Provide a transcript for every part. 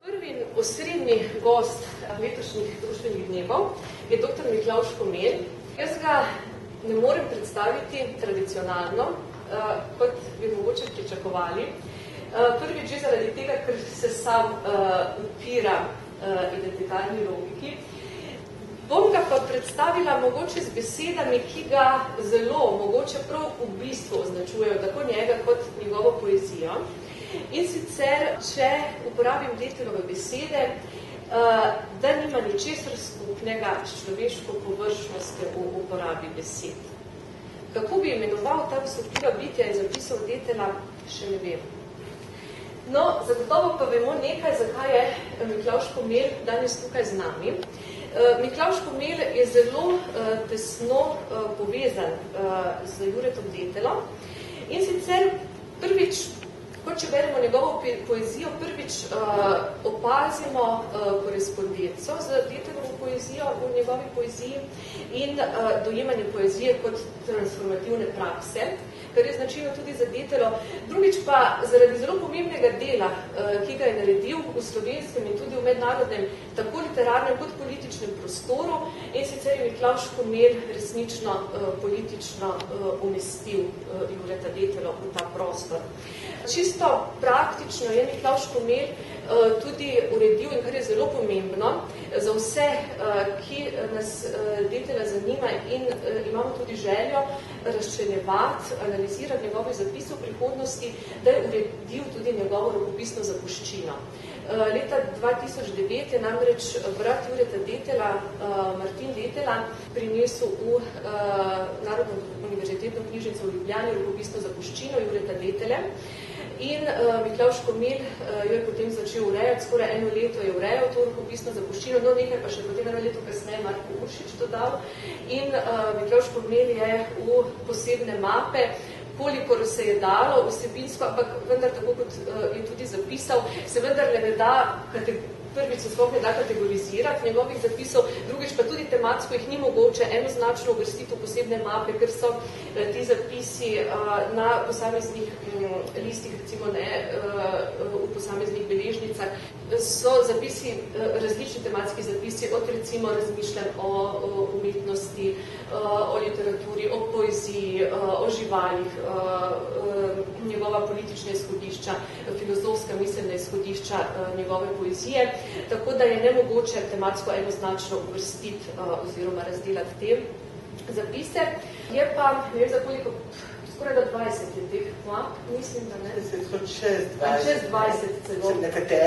Prvi in osrednji gost letošnjih društvenih dnevov je dr. Miklavž Komelj. Jaz ga ne morem predstaviti tradicionalno, kot bi mogoče pričakovali. Prvič že zaradi tega, ker se sam upira identitarni logiki. Bom ga pa predstavila mogoče z besedami, ki ga zelo, mogoče prav v bistvu označujejo tako njega kot njegovo poezijo. In sicer, če uporabim Detelove besede, da nima ničesar skupnega s človeško površnostjo v uporabi besed. Kako bi imenoval ta osupljiva bitja in zapisal Detela, še ne vem. No, zagotovo pa vemo nekaj, zakaj je Miklavž Komelj danes tukaj z nami. Miklavž Komelj je zelo tesno povezan z Juretom Detelom in sicer prvič, kot če beremo njegovo poezijo, prvič opazimo korespondenco z Detelovo poezijo v njegovi poeziji in dojemanje poezije kot transformativne prakse, kar je značilno tudi za Detelo. Drugič pa zaradi zelo pomembnega dela, ki ga je naredil v slovenskem in tudi v mednarodnem, tako literarnem kot političnem prostoru, in sicer je Miklavž Komelj resnično politično umestil Jureta Detela v ta prostor. Čisto praktično je Miklavž Komelj tudi uredil, in kar je zelo pomembno, za vse, ki nas Detela zanima in imamo tudi željo razčlenjevati, analizirati njegove zapise v prihodnosti, da je uredil tudi njegovo rokopisno zapuščino. Leta 2009 je namreč brat Jureta Detela, Martin Detela, prinesel v Narodno univerzitetno knjižnico v Ljubljani rokopisno zapuščino Jureta Detele. In Miklavž Komelj jo je potem začel urejati, skoraj 1 leto je urejal to rokopisno zapuščino, no nekaj pa še potem 1 leto kasneje Marko Uršič dodal. In Miklavž Komelj je v posebne mape, kolikor se je dalo vsebinsko, ampak vendar tako, kot je tudi zapisal, se vendar ne da prvič se sploh ne da kategorizirati njegovih zapisov, drugič pa tudi tematsko jih ni mogoče enoznačno uvrstiti v posebne mape, ker so ti zapisi na posameznih listih, recimo ne v posameznih beležnicah, so zapisi, različni tematski zapisi, od recimo razmišljanj o umetnosti, o literaturi, o poeziji, o živalih, njegova politična izhodišča, filozofska miselna izhodišča njegove poezije, tako da je nemogoče tematsko enoznačno uvrstiti oziroma razdelati te zapise. Je pa, ne vem za koliko, skoraj da 20 je teh map, mislim, da ne? Čez 20 celo.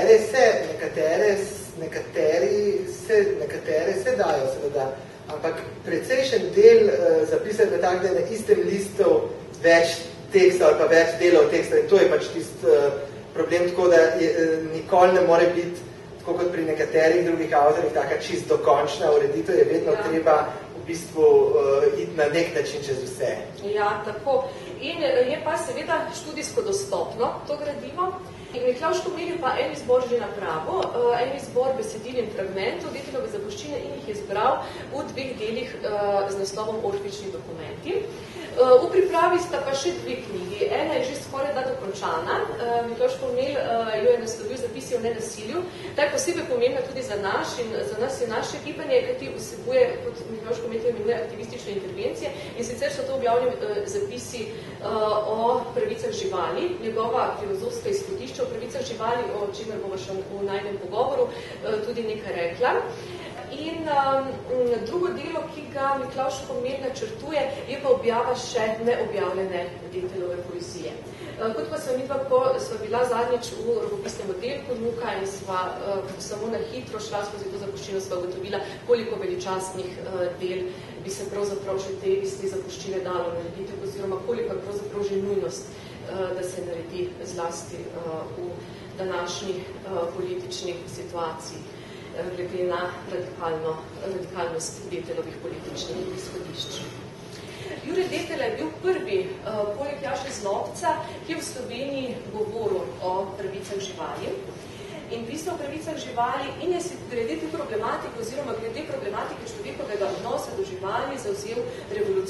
Nekatere se dajo, seveda, ampak precejšen del zapisa je tak, da je na istem listu več teksta ali pa več delov teksta in to je pač tisti problem, tako da nikoli ne more biti, tako kot pri nekaterih drugih avtorjih, taka čist dokončna ureditev, je vedno treba v bistvu iti na nek način čez vse. Ja, tako. In je pa seveda študijsko dostopno to gradivo. In Miklavž Komelj je pa en izbor že napravo, en izbor besedil in fragmentov Detelove zapuščine in jih je zbral v 2 delih z naslovom Orfični dokumenti. V pripravi sta pa še 2 knjigi. Ena je že skoraj da dokončana. Miklavž Komelj jo je naslovil Zapisi o nenasilju. Ta je posebej pomembna tudi za nas in naše gibanje, kajti vsebuje, kot Miklavž Komelj imenuje, aktivistične intervencije. In sicer so to objavljeni zapisi o pravicah živali, njegova filozofska izhodišča o pravicah živali, o čemer bomo še v najnem pogovoru tudi nekaj rekla. In drugo delo, ki ga Miklavž Komelj načrtuje, je pa objava še neobjavljene Detelove poezije. Kot pa sva midva, ko sva bila zadnjič v rokopisnem oddelku Nuka in sva samo na hitro šla skozi to zapuščino, sva ugotovila, koliko veličastnih del bi se pravzaprav že iz te zapuščine dalo narediti, oziroma koliko je pravzaprav že nujnost, da se naredi zlasti v današnji politični situaciji, glede na radikalnost Detelovih političnih izhodišč. Jure Detela je bil prvi, poleg Jaše Zlobca, ki je v Sloveniji govoril o pravicah živali in pisal o pravicah živali in je si glede te problematike oziroma glede problematike človekovega odnosa do živali zavzel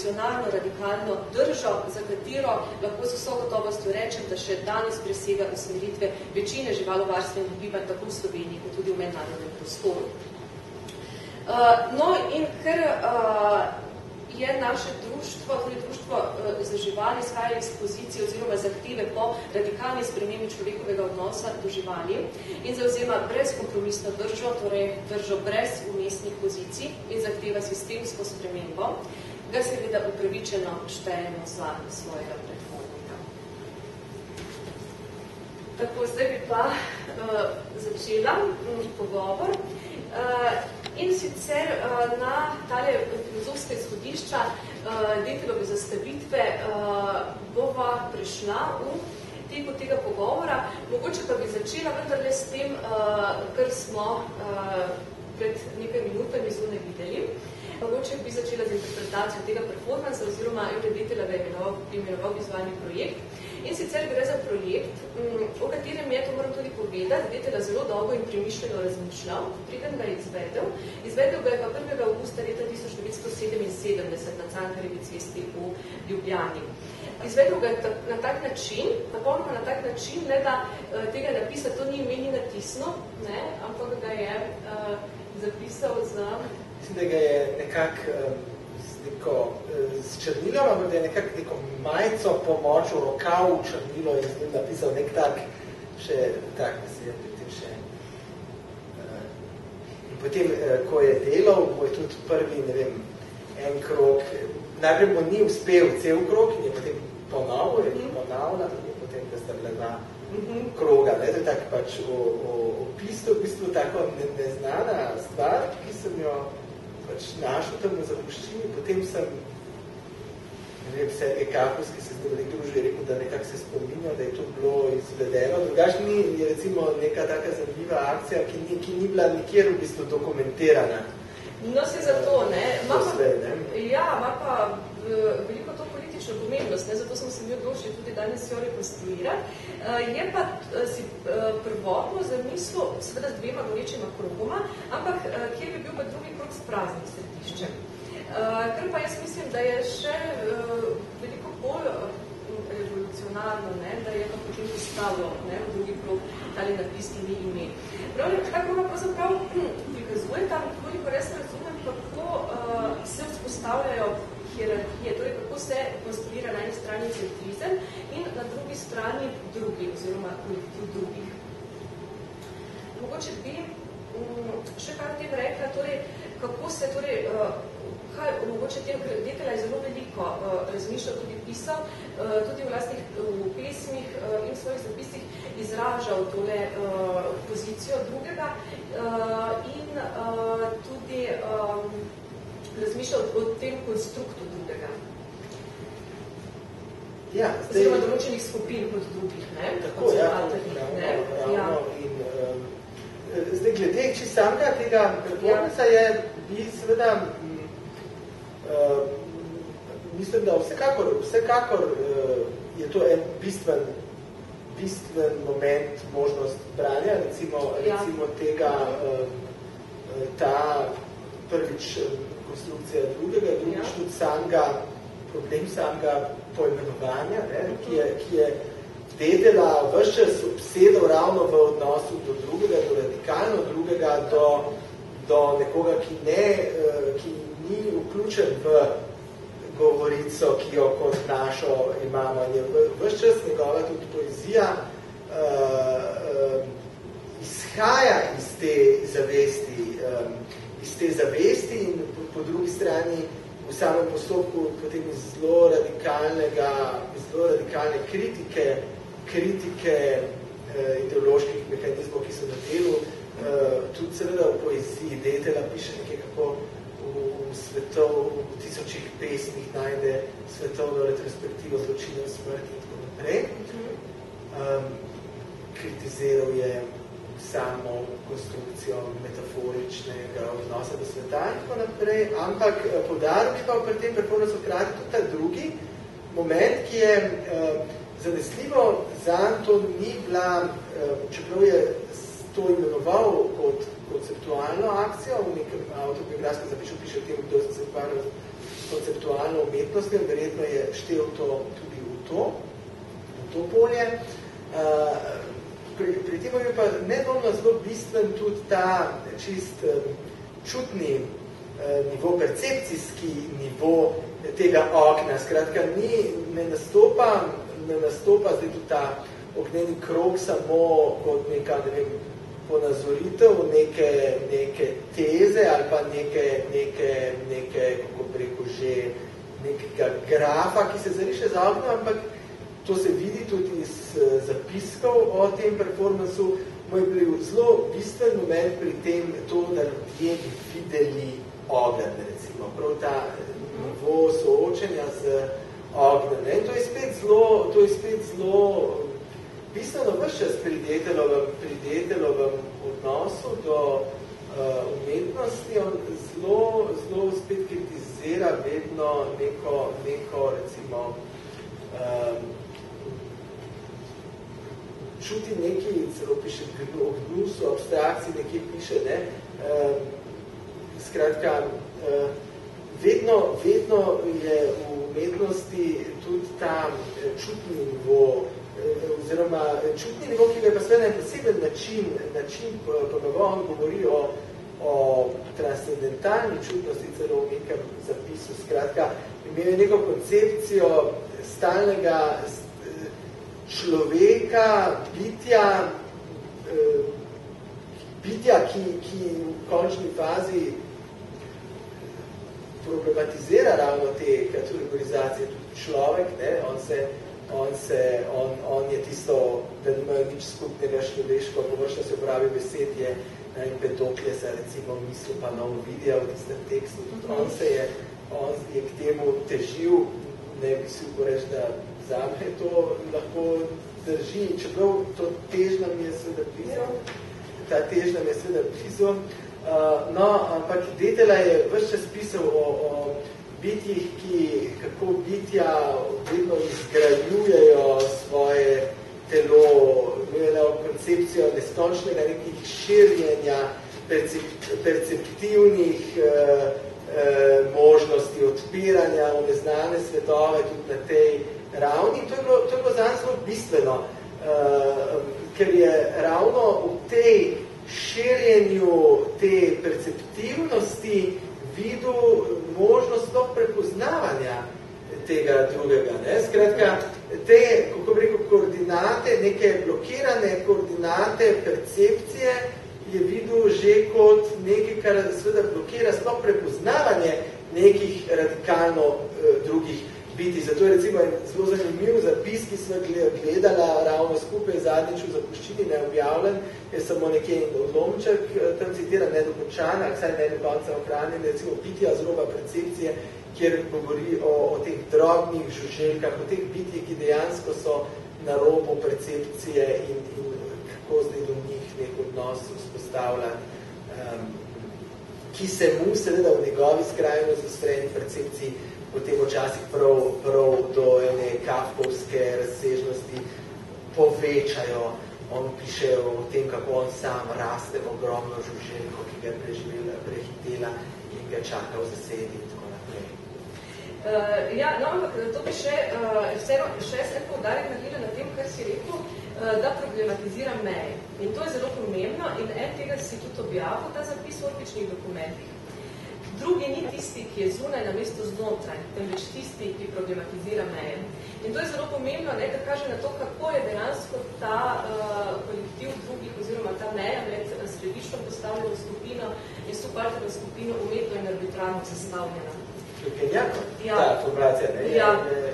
revolucionarno, radikalno držo, za katero lahko z vso gotovostjo rečem, da še danes presega usmeritve večine živalovarstvenih gibanj tako v Sloveniji, kot tudi v mednarodnem prostoru. No in ker je naše društvo, tudi društvo za živali, izhajalo iz pozicije oziroma zahteve po radikalni spremembi človekovega odnosa do živali in zauzema brezkompromisno držo, torej držo brez umestnih pozicij in zahteva sistemsko spremembo, ga seveda upravičeno štejemo za svojega predhodnika. Tako, zdaj bi pa začela pogovor. In sicer na tale filozofske izhodišča Detelove zastavitve bova prišla v teku tega pogovora. Mogoče pa bi začela vendarle s tem, kar smo pred nekaj minutami zunaj videli. Mogoče bi začela z interpretacijo tega performansa oziroma Detelove imenoval vizualni projekt. In sicer gre za projekt, o katerem je, to moram tudi povedati, Detela zelo dolgo in premišljeno razmišljal, preden ga je izvedel. Izvedel ga je pa 1. avgusta leta 1977 na Cankarjevi cesti v Ljubljani. Izvedel ga je na tak način, napolnoma na tak način, ne da tega napisa, to ni meni natisno, ne, ampak ga je zapisal za... Mislim, da ga je nekako s črnilom, ampak da je nekako neko majico pomočil rokav v črnilo in z njim napisal nek tak, še tak, mislim, potem še. In potem, ko je delal, bo je tudi prvi, ne vem, en krog, najprej bo ni uspel cel krog in je potem ponovil, in potem, da sta bila dva kroga, ne, to je tak pač v bistvu tako neznana stvar, ki sem jo pač našel tam v zapuščini, potem sem, ne vem, Sergej Kakovski se zdaj v nek družbi rekel, da nekako se spominjal, da je to bilo izvedeno. Drugač ni, je recimo neka taka zanimiva akcija, ki ni bila nikjer v bistvu dokumentirana. No, se zato, ne? Ja, ima pa veliko to politično pomembnost, ne? Zato smo se mi odločili tudi danes jo rekonstruirati. Je pa si prvotno zamislil, seveda z dvema gorečima krogoma, ampak kjer bi bil pa drugi krog s praznim središčem. Ker pa jaz mislim, da je še veliko bolj revolucionarno, ne? Da je pa potem postavilo v drugi krog tali napis in ni ime. Ta kroga pravzaprav prikazuje tam, koliko res razumem, kako se vzpostavljajo hierarhije, torej kako se konstruira na eni strani centrizem in na drugi strani drugi, oziroma kolektiv drugih. Mogoče bi še kaj o tem rekla, torej, kako se, torej, kaj, mogoče tem, ker Detela je zelo veliko razmišljal, tudi pisal, tudi v lastnih pesmih in v svojih zapisih izražal tole pozicijo drugega in tudi razmišljal o tem konstruktu drugega. Ja, zdaj... Oziroma določenih skupin kot drugih, ne? Tako, ravno. In zdaj, glede samega tega performansa bi seveda mislim, da vsekakor je to en bistven moment, možnost branja, recimo tega, ta prvič konstrukcija drugega, drugič tudi problem samega poimenovanja, ki je Detela ves čas obsedel ravno v odnosu do drugega, do radikalno drugega, do nekoga, ki ni vključen v govorico, ki jo kot našo imamo. Ves čas njegova tudi poezija izhaja iz te zavesti in po drugi strani v samem postopku potem iz zelo radikalne kritike ideoloških mehanizmov, ki so na delu, tudi seveda v poeziji. Detela piše nekaj, kako v tisočih pesmih najde svetovno retrospektivo zločinov smrti in tako naprej. Kritiziral je samo konstrukcijo metaforičnega odnosa do sveta in tako naprej, ampak poudaril bi pa pri tem performansu hkrati tudi ta drugi moment, ki je zanesljivo zanj to ni bila, čeprav je to imenoval kot konceptualno akcijo, v nekem avtobiografskem zapisu piše o tem, kdo se ukvarjal s konceptualno umetnostjo, verjetno je štel to tudi v to polje. Pri tem je pa nedvomno zelo bistven tudi ta čist čutni nivo, percepcijski nivo tega okna. Skratka, ne nastopa zdaj tudi ta ognjeni krog samo kot neka, ne vem, ponazoritev neke teze ali pa neke, kako bi rekel že, nekega grafa, ki se zariše za okno, ampak to se vidi tudi iz zapiskov o tem performansu. Moj bil zelo bistven moment pri tem to, da ljudje bi videli ogenj, recimo, prav ta nivo soočenja z ognjem. In to je spet zelo bistveno vse čas pri Detelovem odnosu do umetnosti. On zelo spet kritizira vedno neko recimo, čuti neki, celo piše o gnusu, abstrakciji, nekje piše, ne? Skratka, vedno je v umetnosti tudi ta čutni nivo, oziroma čutni nivo, ki ga je pa seveda na poseben način pogovoril. On govori o transcendentalni čutnosti celo v nekem zapisu. Skratka, imel je neko koncepcijo stalnega človeka, bitja, ki v končni fazi problematizira ravno te kategorizacije. Tudi človek, ne, on je tisto, da nimajo nič skupnega človeško, površno se upravi besed, je Empedoklesa, recimo, misl pa Ovidija v tistem tekstu. Tudi on je k temu težil, ne bi si uporeč, da zame to lahko drži, čeprav to težna mi je seveda blizu. No, ampak Detela je ves čas pisal o bitjih, kako bitja vedno izgrajujejo svoje telo, imelo koncepcijo neskončnega nekih širjenja perceptivnih možnosti, odpiranja v neznane svetove tudi na tej ravni. To je bilo zanj zelo bistveno, ker je ravno v tej širjenju te perceptivnosti videl možnost prepoznavanja tega drugega. Ne? Skratka, te, kako bi rekel, koordinate, neke blokirane koordinate percepcije je videl že kot nekaj, kar seveda blokira sploh prepoznavanje nekih radikalno drugih biti. Zato je recimo zelo zanimiv zapis, ki smo gledala ravno skupaj zadnjič v Zapuščini, neobjavljen, je samo nekje odlomček, tam citira nedokončan, ali vsaj ne do konca ohranjen, recimo bitja zroba percepcije, kjer govori o teh drobnih žuželjkah, o teh bitjih, ki dejansko so na robu percepcije in kako zdaj do njih nek odnos vzpostavlja, ki se mu seveda v njegovi skrajno zastreni percepciji potem včasih prav do ene kafkovske razsežnosti povečajo. On piše o tem, kako on sam raste v ogromno žuželjko, ki ga je prehitela in ga čaka v zasedi in tako naprej. No, ampak to bi še se poudarjati na tem, kar si rekel, da problematizira meje. In to je zelo pomembno in tega si tudi objavil, ta zapis v orpičnih dokumentih. Drugi ni tisti, ki je zunaj na mesto znotraj, temveč tisti, ki problematizira meje. In to je zelo pomembno, da kaže na to, kako je dejansko ta kolektiv drugih oziroma ta meja med središčno postavljeno skupino in subalterno skupino umetno in arbitrarno sestavljena. Genialno, ta formacija, ne? Ja,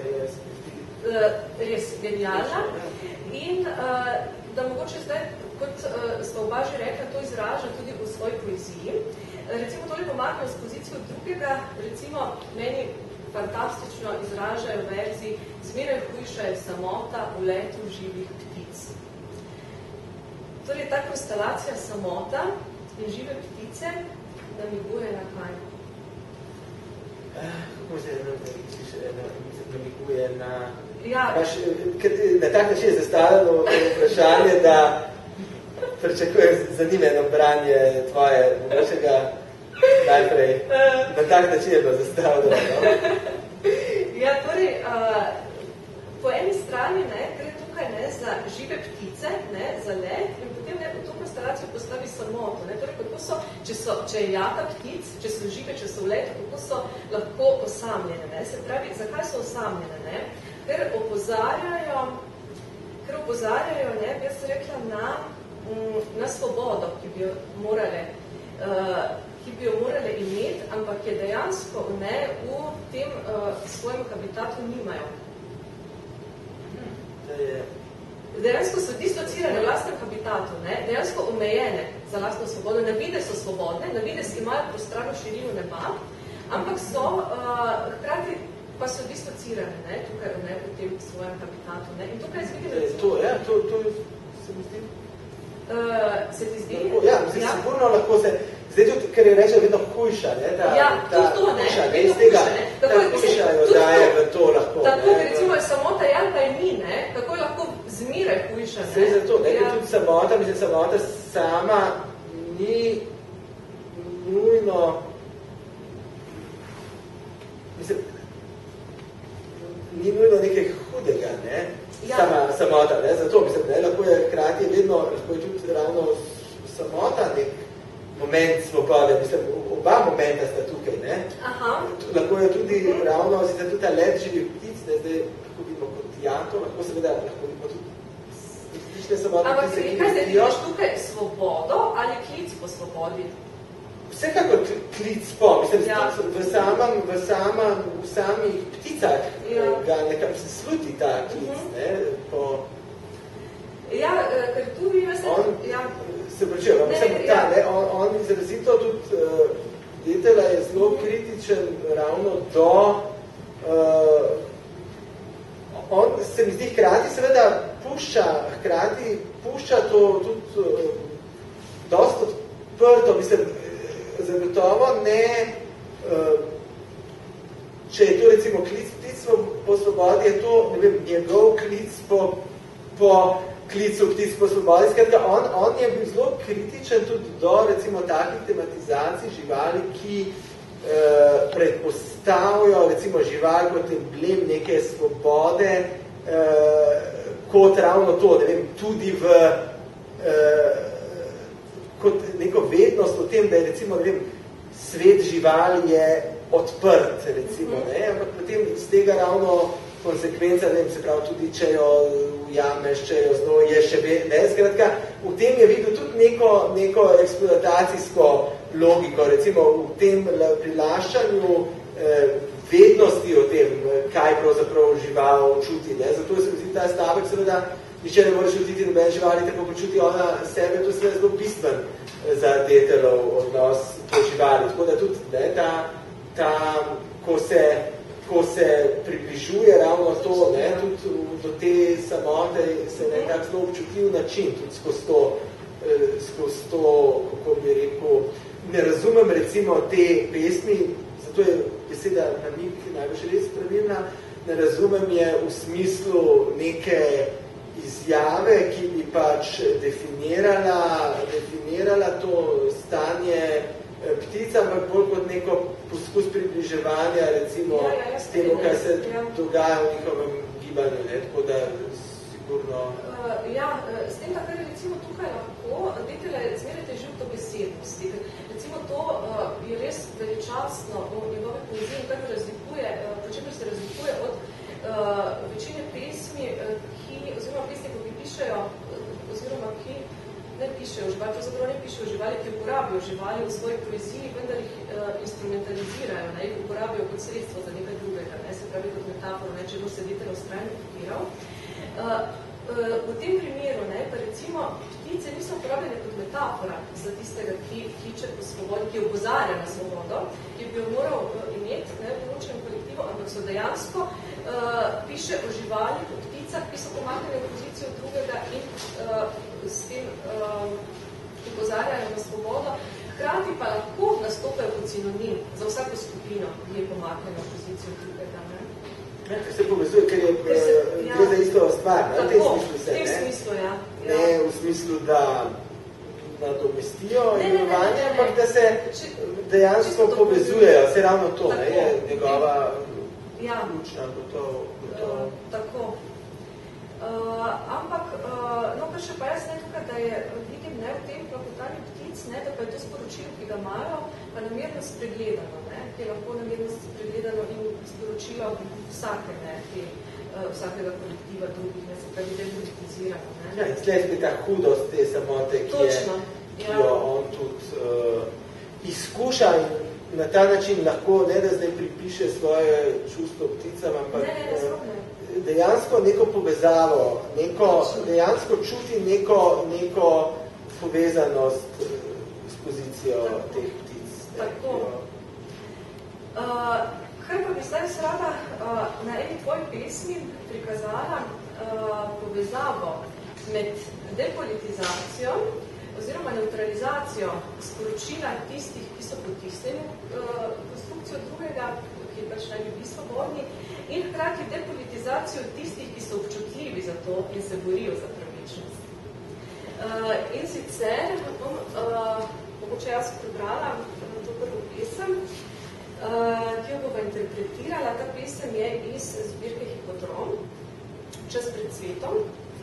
res genialna. In da mogoče zdaj, kot sta oba že rekla, to izraža tudi v svoji poeziji. Recimo tole pomaknem s pozicijo drugega, recimo meni fantastično izražajo verzi Zmeraj hujša je samota v letu živih ptic. Torej, ta konstelacija samota in žive ptice namiguje na kaj? Kako se namiguje na... Ja. Na tak način je zastavljeno vprašanje, da pričakujem zanimeno branje tvoje, mogoče ga najprej na tak način je bilo zastavljeno. No? Ja, torej, po eni strani gre tukaj za žive ptice, za let in potem v to konstelacijo postavi samoto. Torej, kako so, če je jata ptic, če so žive, če so v letu, kako so lahko osamljene. Se pravi, zakaj so osamljene? Ker opozarjajo, jaz rekla, na svobodo, ki bi jo morale imeti, ampak je dejansko v tem svojem habitatu nimajo. Dejansko so dislocirane v lastnem habitatu, dejansko omejene za lastno svobodo. Na vide so svobodne, na vide imajo prostrano širino neba, ampak so hkrati pa so dislocirane tukaj v tem svojem habitatu. In tukaj je zvidim... To se mi zdi? Se ti zdi? Ja, sigurno lahko se... Zdaj tudi, ker je reče vedno hujša, tudi to, iz tega hujšajo, da je v to lahko. Tako, ker recimo je samota ja, pa je ni, kako je lahko zmeraj hujša. Zdaj zato, tudi samota, samota sama ni nujno, ni nujno nekaj hudega, samota, zato, lahko je hkrati vedno, lahko je tudi ravno samota nek moment svobode, oba momenta sta tukaj, Lahko je tudi ravno, tudi ta let živih ptic, zdaj lahko vidimo kot jato, lahko seveda, lahko vidimo tudi različne samotne ptice, ki kaj zdaj vidiš tukaj, svobodo ali klic po svobodi? Vsekakor klic po, v samih pticah ga nekam se sluti ta klic, po... Ja, ker tu vi Se pričujem, on izrazito tudi Detela je zelo kritičen ravno do on se mi zdi hkrati seveda pušča to tudi dosti odprto, zagotovo ne če je to recimo klic ptic po svobodi, je to njegov klic po klicu ptic po svobodi. Skratka, on je bil zelo kritičen tudi do recimo takih tematizacij živali, ki predpostavljajo recimo živali kot emblem neke svobode, kot ravno to, tudi v kot neko vednost o tem, da je recimo, svet živali je odprt, recimo, ampak potem iz tega ravno konsekvenca, se pravi, tudi če jo ujameš, če jo zelo je še skratka, v tem je videl tudi neko eksploatacijsko logiko, recimo v tem prilaščanju vednosti o tem, kaj pravzaprav žival čuti. Zato se mi zdi ta stavek, seveda, niče ne more čutiti noben živali, tako počuti ona sebe, to seveda zelo bistven za Detelov odnos do živali. Tako da tudi ko se približuje ravno to, tudi do te samote se nekako zelo občutljiv način, tudi skozi to, kako bi rekel, ne razumem recimo te pesmi, zato je beseda namig najbolj res pravilna, ne razumem je v smislu neke izjave, ki bi pač definirala to stanje ptica, ampak bolj kot neko poskus približevanja, recimo, s temu, kaj se dogaja v njihovem gibanju, tako da sigurno... S tem, da kar je recimo tukaj lahko, Detela je zmeraj težil do besednosti. Recimo to je res veličastno v njegove poeziji, kar razlikuje, po čemer se razlikuje od večine pesmi, oziroma pesnikov, ki pišejo, oziroma ki ne pišejo živali, pravzaprav ne pišejo živali, ki uporabijo živali v svoji poeziji, vendar jih instrumentalizirajo, jih uporabijo kot sredstvo za nekaj drugega, se pravi kot metaforo, če bo se Detela vztrajno kopiral. V tem primeru, pa recimo, ptice niso uporabljene kot metafora za tistega, ki kliče po svobodi, ki opozarja na svobodo, ki bi jo moral imeti v določenem kolektivu, ampak so dejansko piše o živalih, o pticah, ki so pomaknili v pozicijo drugega in s tem opozarjajo na svobodo, hkrati pa lahko nastopajo kot sinonim za vsako skupino, ki je pomaknila v pozicijo drugega. Ker se povezuje, ker je gre za isto stvar, v tem smislu se, v tem smislu, ja. Ne v smislu, da nadomestijo imenovanje, ampak da se dejansko povezujejo. Vse ravno to, ne, je njegova ključna, gotovo. Tako. Ampak, no, kar še pa jaz ne tukaj, da je, vidim, ne, v tem plakotanju ptic, ne, da pa je to sporočilo, ki ga imajo, pa namerno spregledano, ne, ki je lahko namerno spregledano in sporočilo vsake, ne, vsakega kolektiva drugih, ne, se pravi depolitizirano, ne. Ja, in sled bi ta hudost te samote, ki jo on tudi izkuša in na ta način lahko, ne da zdaj pripiše svoje čustvo pticam, ampak dejansko neko povezavo, dejansko čuti neko povezanost s pozicijo teh ptic. Tako. Kaj pa bi zdaj rada na eni tvoji pesmi prikazala povezavo med depolitizacijo oziroma neutralizacijo sporočila tistih, ki so potisnili konstrukcijo drugega, ki pač naj bi bili svobodni, in hkrati depolitizacijo tistih, ki so občutljivi za to in se borijo za pravičnost. In sicer bom mogoče jaz prebrala to prvo pesem, ki jo bova interpretirala. Ta pesem je iz zbirke Hipodrom, Čas pred svetom.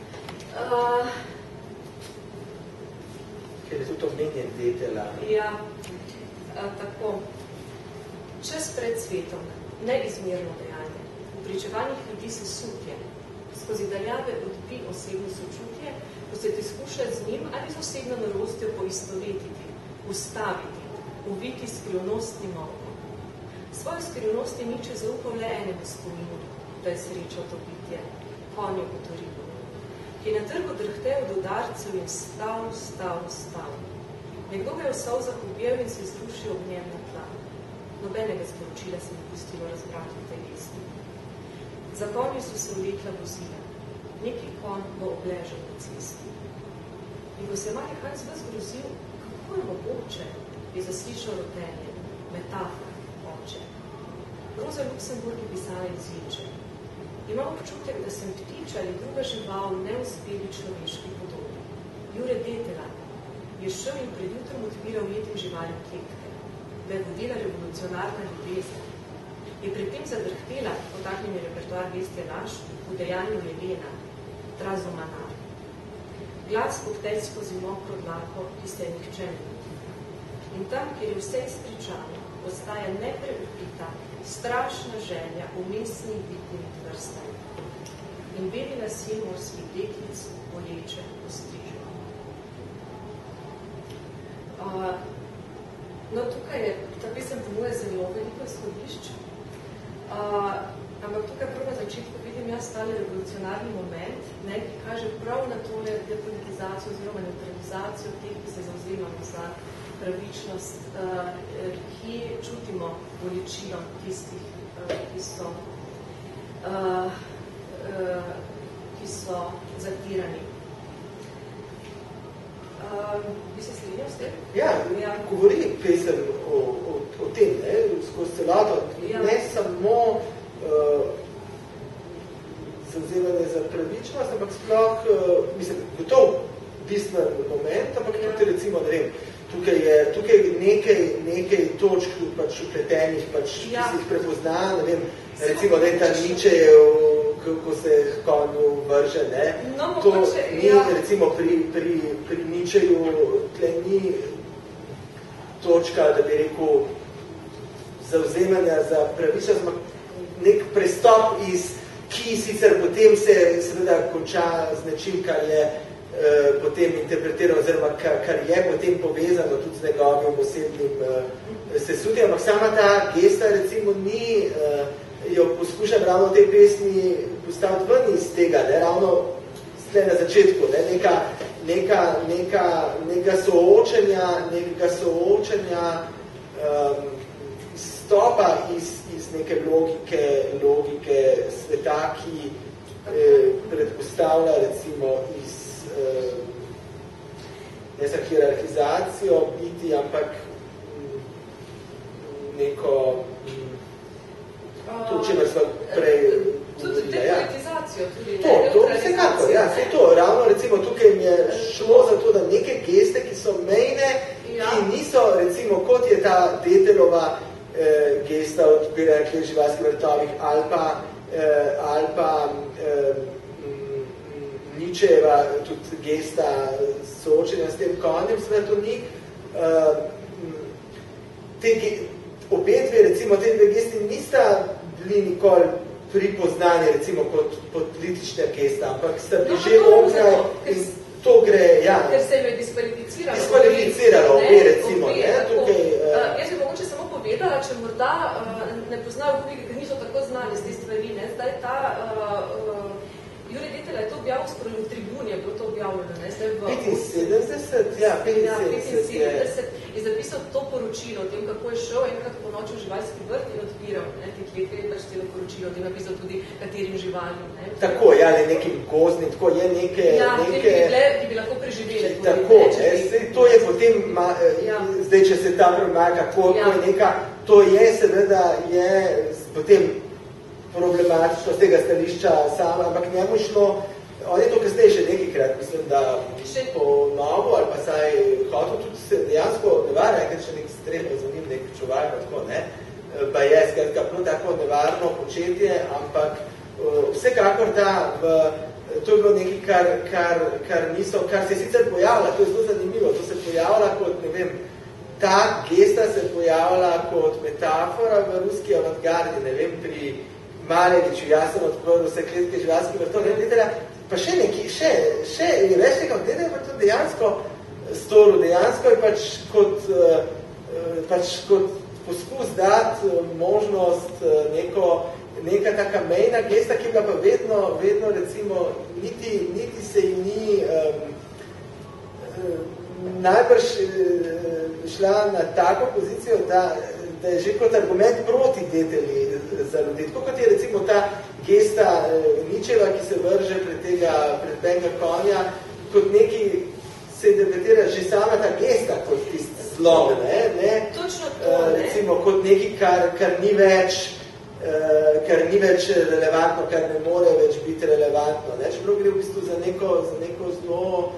Ker je tudi omenjen detela. Ja, tako. Čas pred svetom, neizmerno dejanje. V pričevanjih ljudi se sutje. Skozi daljave odbi osebno sočutje, ko se ti skuša z njim ali z osebno narostjo poistovetiti, ustaviti, uviti skrivnostnim okom. Svojo skrivnost je Niče zaupal le enemu spominu, da je srečal to bitje, konju kot ribu, ki je na trgu drhtev do udarcev in stal. Nekdo ga je v solzah objel in se zrušil ob njem na tla. Nobenega sporočila se ni pustilo razbrati v tej lesti. Za konji so se vlekla vozila. Neki konj bo obležal na cesti. In ko se je mali Hans ves grozil, kako je mogoče, je zaslišal rotenje, metafora, oče. Roza Luksemburg je pisala izječe. Imam občutek, da sem ptič ali druga žival v neuspeli človeški podobi. Jure Detela je šel in pred jutrom odpiral ujetim živalim kletke, da je vodila revolucionarna ljubezen. Je pri tem zadrhtela, potaknjen je repertoar Veste naš, v dejanju Jelena, Trazumanar. Glas pohtel skozi mokro dlako, ki se je nihče ne vidi. In tam, kjer je vse izpričano, ostaja nepreupita, strašna želja umestnih bitnih vrstah. In beli lasje morskih deklic boleče postrižo. No, tukaj je, ta pesem ponuja zelo veliko izhodišč, ampak tukaj prav na začetku vidim jaz tale revolucionarni moment, ne, ki kaže prav na tole depolitizacijo oziroma neutralizacijo teh, ki se zavzemamo za pravičnost, ki čutimo bolečino tistih, ki so zatirani. Bi se strinjal s tem? Ja, govori pesem o tem, ne, skozi celoto, ne samo zavzemanje za pravičnost, ampak sploh, mislim, gotov bistven moment, ampak tudi recimo, ne vem, tukaj je nekaj točk pač upletenih, pač, ki se jih prepozna, ne vem, recimo, da je ta Ničejev, kako se konju vrže, ne, to ni, recimo, pri Ničeju tle ni točka, da bi rekel, zavzemanja za pravičnost, nek prestop ki sicer potem se seveda konča z nečim, kar je potem interpretirano, oziroma kar je potem povezano tudi z njegovim osebnim sesutjem, ampak sama ta gesta recimo ni, jo poskušam ravno v tej pesmi postaviti ven iz tega, ne, ravno tle na začetku, ne, nekega soočenja stopa iz neke logike sveta, ki predpostavlja recimo iz ne za hierarhizacijo biti, ampak neko to, če me smo prej tudi depolitizacijo. To vsekako, ja, vse to. Ravno recimo tukaj mi je šlo za to, da neke geste, ki so mejne, ki niso, recimo, kot je ta Detelova gesta odpiranja klet živalskih vrtovih ali pa Ničeva tudi gesta soočenja s tem konjem, seveda to ni. Obe dve, recimo, te dve gesti nista bili nikoli pripoznani, recimo, kot politična gesta, ampak sta bili že onkraj in to gre, ja. Ker se jim je diskvalificiralo. Diskvalificiralo, obe, recimo, ne, tukaj. Jaz bi mogoče samo povedala, če morda ne poznajo publike, ker niso tako znali z te stvari, ne, zdaj ta Jurij Detela je to objavil v Tribuni, je bilo to objavljeno, ne, zdaj v... 75, ja, 75 je zapisal to poročilo o tem, kako je šel enkrat po noči v živalski vrt in odpiral, ne, te kletve je pač celo poročilo, o tem napisal tudi katerim živalim, ne. Tako, ja, ne, nekim gozdnim, tako je neke... Ja, ki bi lahko preživeli. Tako, ne, to je potem, zdaj, če se tam premaka, kako je neka, to je seveda, je potem problematično z tega stališča sama, ampak njemu šlo, on je to kasneje še nekajkrat, mislim, da po novo ali pa saj hotel tudi se dejansko nevarja, ker še nek strelil za njim, nek čuvalj, tako, ne, pa je skratka prav tako nevarno početje, ampak vsekakor da to je bilo nekaj, kar se je sicer pojavila, to je zelo zanimivo, to se pojavila kot, ne vem, ta gesta se pojavila kot metafora v ruski avantgardi, ne vem, pri Maleviču, jaz sem odprl vse kletke živalskih vrtov, pa še neki, še je več nekaj od tega, pa to dejansko storil, dejansko je pač kot poskus dati možnost neka taka mejna gesta, ki ga pa vedno recimo, niti se ji ni najbrž šla na tako pozicijo, da je že kot argument proti Deteli za ljudi. Tako kot je recimo ta gesta Ničeva, ki se vrže pred benga konja, kot neki se interpretira že sama ta gesta kot tisti zlom, ne? Točno to, ne? Recimo kot neki, kar ni več relevantno, kar ne more več biti relevantno, ne? Čeprav gre v bistvu za neko zelo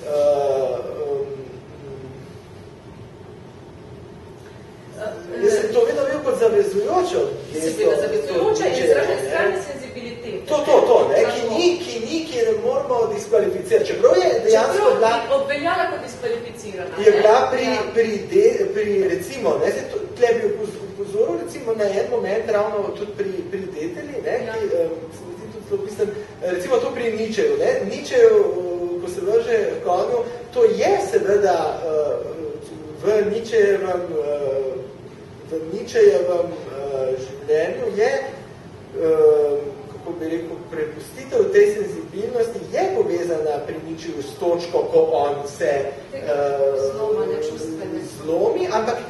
jaz sem to vedno bil kot zavezujočo. Seveda zavezujoča in skrajna senzibilitet. To, ne, ki ne moramo diskvalificirati. Čeprav je dejansko bila... obveljala kot diskvalificirana. Je bila pri recimo, ne, se tle bi upozoril recimo na en moment ravno tudi pri Deteli, ne, ki se mi zdi tudi zelo pisem, recimo to pri Ničeju, ne, Ničeju, ko se vrže konju, to je seveda v Ničejevem življenju je, kako bi rekel, prepustitev tej senzibilnosti je povezana pri Ničeju s točko, ko on se zlomi, ampak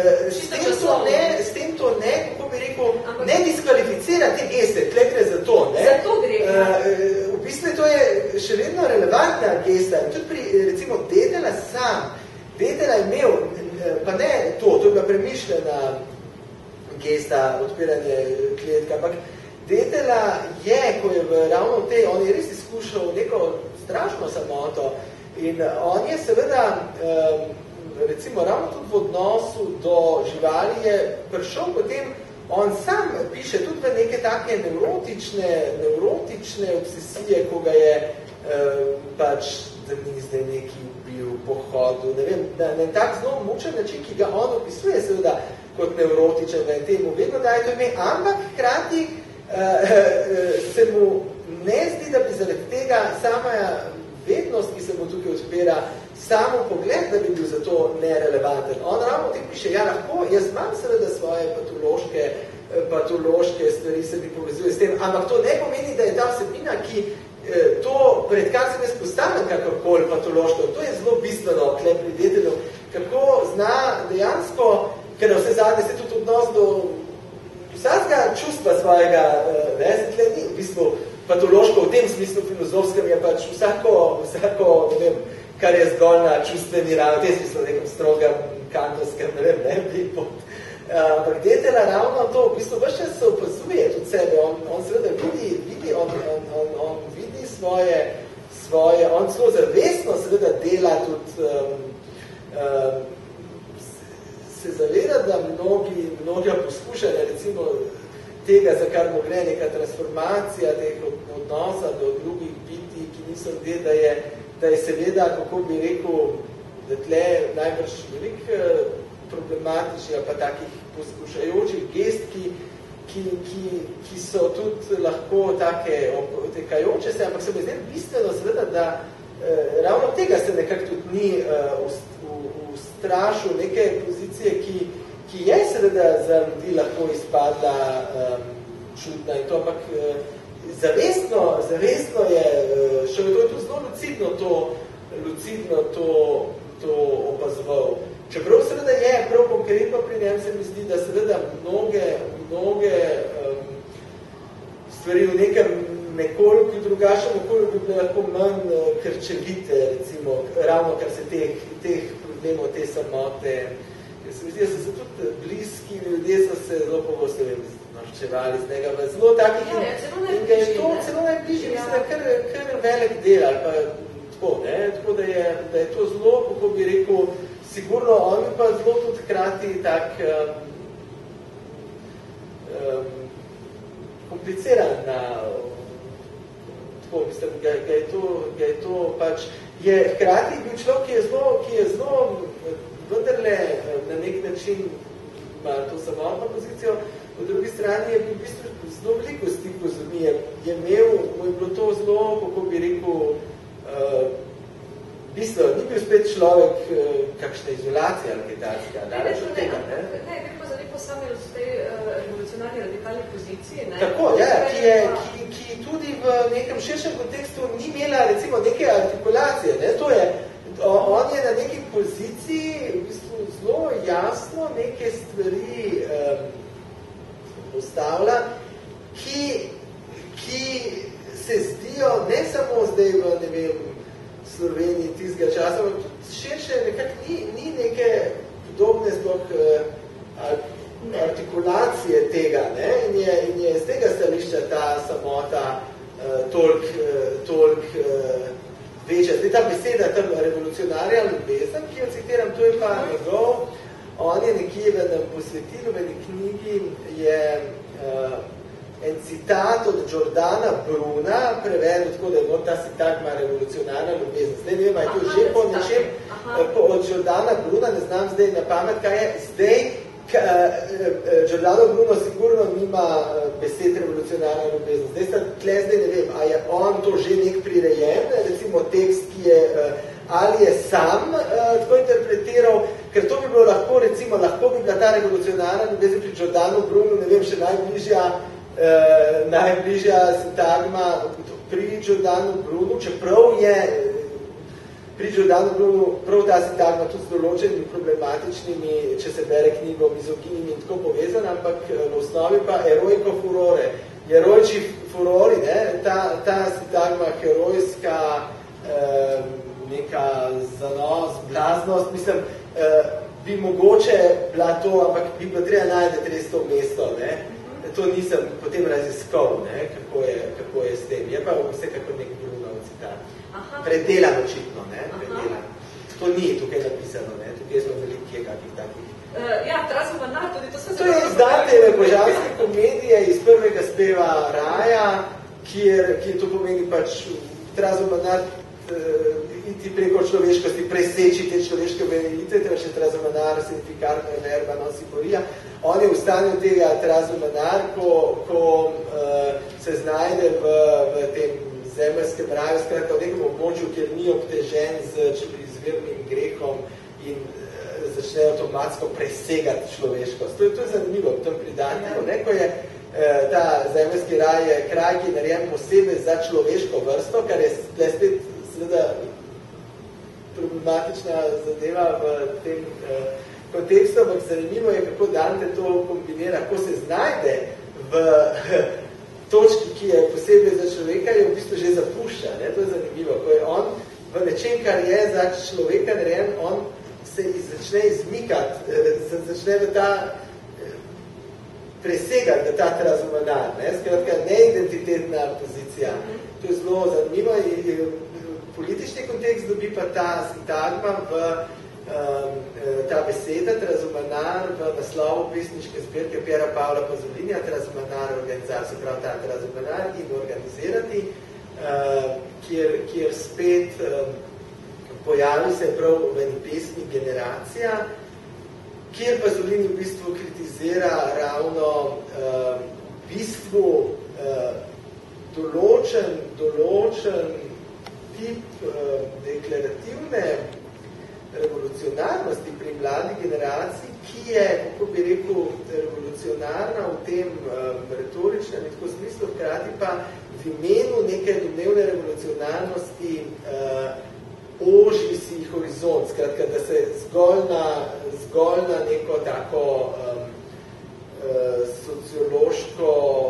s tem to ne, kako bi rekel, ne diskvalificira te geste, tle gre za to, ne? Za to gre, ja. V bistvu to je še vedno relevantna gesta in tudi pri, recimo, Detela sam, Detela je imel, pa ne to je bila premišljena gesta, odpiranje kletka, ampak Detela je, ko je ravno v tej, on je res izkušal neko strašno samoto in on je seveda, recimo ravno tudi v odnosu do živali je prišel potem, on sam piše tudi v neke take nevrotične obsesije, ko ga je pač, da ni zdaj neki bil pohodu, ne vem, na tak zelo mučen način, ki ga on opisuje seveda kot nevrotičen, da je temu vedno daje to ime, ampak hkrati se mu ne zdi, da bi zaradi tega sama vednost, ki se mu tukaj odpira, samo pogled, da bi bil za to nerelevanten. On ravno tem piše, ja lahko, jaz imam seveda svoje patološke stvari se mi povezuje s tem, ampak to ne pomeni, da je ta vsebina, ki to, pred kar sem jaz postavljam kakorkoli patološko, to je zelo bistveno, tle pri Detelu, kako zna dejansko, ker na vse zadnje se tudi odnos do vsakega čustva svojega, ne, se tle ni v bistvu patološko, v tem smislu filozofskem je pač vsako, ne vem, kar je zgolj na čustveni ravni, v tem smislu nekom strogem, kantovskem, ne vem, ne, ampak Detela ravno to, v bistvu vse čas se opazuje tudi sebe, on seveda vidi, on vidi svoje, on zelo zavestno seveda dela tudi se zaveda, da mnogi poskušajo recimo tega, za kar mu gre neka transformacija teh odnosa do drugih biti, ki niso ljudje, da je seveda, kako bi rekel, da tle najbrž veliko problematičnih ali pa takih poskušajočih gest, ki so tudi lahko take otekajoče se, ampak se mi zdaj bistveno seveda, da ravno tega se nekako tudi ni ustrašil neke pozicije, ki je seveda za ljudi lahko izpadla čudna in to, ampak zavestno je, še je to zelo lucidno to opazoval. Čeprav seveda je, prav konkretno pri njem se mi zdi, da seveda mnoge stvari v nekem nekoliko drugačnem okolju bi bile lahko manj krčevite, recimo, ravno kar se teh problemov, te samote. Se mi zdi, da so se tudi bliski ljudje so se zelo pogosto norčevali z njega v zelo takih in ga je to celo najbližje, mislim, da kar velik del ali pa tako, ne? Tako da je to zelo, kako bi rekel, sigurno on je pa zelo tudi hkrati tak kompliciran na tako, mislim, ga je to pač, je hkrati bil človek, ki je zelo vendarle na nek način ima to samotno pozicijo, po drugi strani je bil v bistvu zelo veliko stiku z ljudmi, je imel, mu je bilo to zelo, kako bi rekel, bistvo, ni bil spet človek kakšne izolacije ali kaj takega, daleč od tega, ne? Ne, bil pa za neko sami v tej revolucionarni radikalni poziciji, ne? Tako, ja, ki tudi v nekem širšem kontekstu ni imela recimo neke artikulacije, ne? To je, on je na neki poziciji v bistvu zelo jasno neke stvari postavlja, ki se zdijo ne samo zdaj v, ne vem, Sloveniji tistega časa, ampak tudi širše nekako ni neke podobne sploh artikulacije tega, ne? In je z tega stališča ta samota toliko večja. Zdaj ta beseda, tam revolucionarja ljubezen, ki jo citiram, to je pa njegov, on je nekje v enem posvetilu, v eni knjigi je en citat od Giordana Bruna, prevedel tako, da je ta sintagma revolucionarna ljubezen. Zdaj ne vem, je to že po nečem od Giordana Bruna, ne znam zdaj na pamet, kaj je. Zdaj, Giordano Bruno sigurno nima besed revolucionarna ljubezen. Zdaj ne vem, a je on to že nek prirejen, recimo tekst, ki je, ali je sam tako interpretiral, ker to bi bilo lahko, recimo, lahko bi bila ta revolucionarna ljubezen pri Giordano Bruno, ne vem, še najbližja sintagma pri Giordano Bruno, čeprav je pri Giordano Bruno prav ta sintagma tudi z določenimi problematičnimi, če se bere knjigo mizoginimi in tako povezan, ampak v osnovi pa heroiko furore. Herojči furori, ne, ta sintagma herojska neka zanos, blaznost, mislim, bi mogoče bila to, ampak bi bilo treba najti res to mesto, ne. To nisem potem raziskal, ne, kako je s tem. Je pa vsekakor nek Brunov citat. Predelan očitno, ne, predelan. To ni tukaj napisano, ne, tukaj smo veliki kakih takih. Ja, Trazomanar, tudi to se... To je izdatelj božanske komedije iz prvega speva Raja, ki to pomeni pač Trazomanar iti preko človeškosti, preseči te človeške venelite, treba še Trazomanar, signifikarno verba, nosiporija. On je v stanju tega Trazomanar, ko se znajde v tem zemeljskem raju, skratka v nekem območju, kjer ni obtežen z izvirnim grehom in začne avtomatsko presegati človeškost. To je zanimivo v tem pridanju, ne, ko je ta zemeljski raj je kraj, ki je narejen posebej za človeško vrsto, kar je spet seveda problematična zadeva v tem kontekstu, ampak zanimivo je, kako Dante to kombinira, kako se znajde v točki, ki je posebej za človeka, je v bistvu že zapušča. Ne? To je zanimivo. Ko je on v nečem, kar je za človeka narejen, on se začne izmikati, začne v ta presegati, v ta Trazomanar. Skratka, neidentitetna pozicija. To je zelo zanimivo. Politični kontekst dobi pa ta sintagma v ta beseda Trazumanar v naslovu pesniške zbirke Piera Pavla Pazolinija, Trazumanar organizacija, prav ta Trazumanar in organizirati, kjer spet pojavi se prav v eni pesmi Generacija, kjer Pazolini v bistvu kritizira ravno v bistvu določen tip deklarativne revolucionarnosti pri mladi generaciji, ki je, kako bi rekel, revolucionarna v tem retoričnem in tako smislu, hkrati pa v imenu neke domnevne revolucionarnosti oži si horizont, skratka, da se zgolj na neko tako sociološko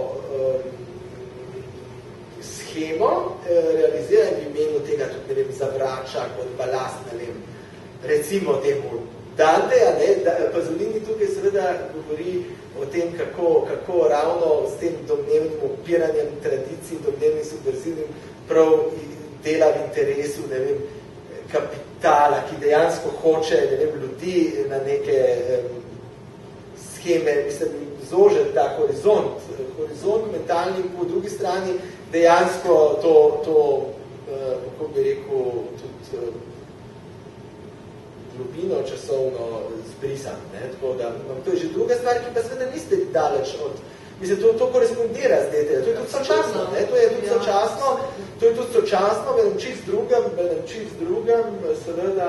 schemo realizira in v imenu tega tudi, ne vem, zavrača kot balast, ne vem, recimo temu Danteja, Pazolini tukaj seveda govori o tem, kako ravno s tem domnevnim opiranjem tradicij, domnevnim subverzivnim prav dela v interesu, ne vem, kapitala, ki dejansko hoče, ne vem, ljudi na neke scheme, mislim, zožeti ta horizont mentalni, po drugi strani dejansko to kako bi rekel, tudi globino časovno zbrisan. Tako da, to je že druga stvar, ki pa seveda niste daleč od... Mislim, to korespondira z DT, to je tudi sočasno, to je tudi sočasno, v enem čist drugem, seveda,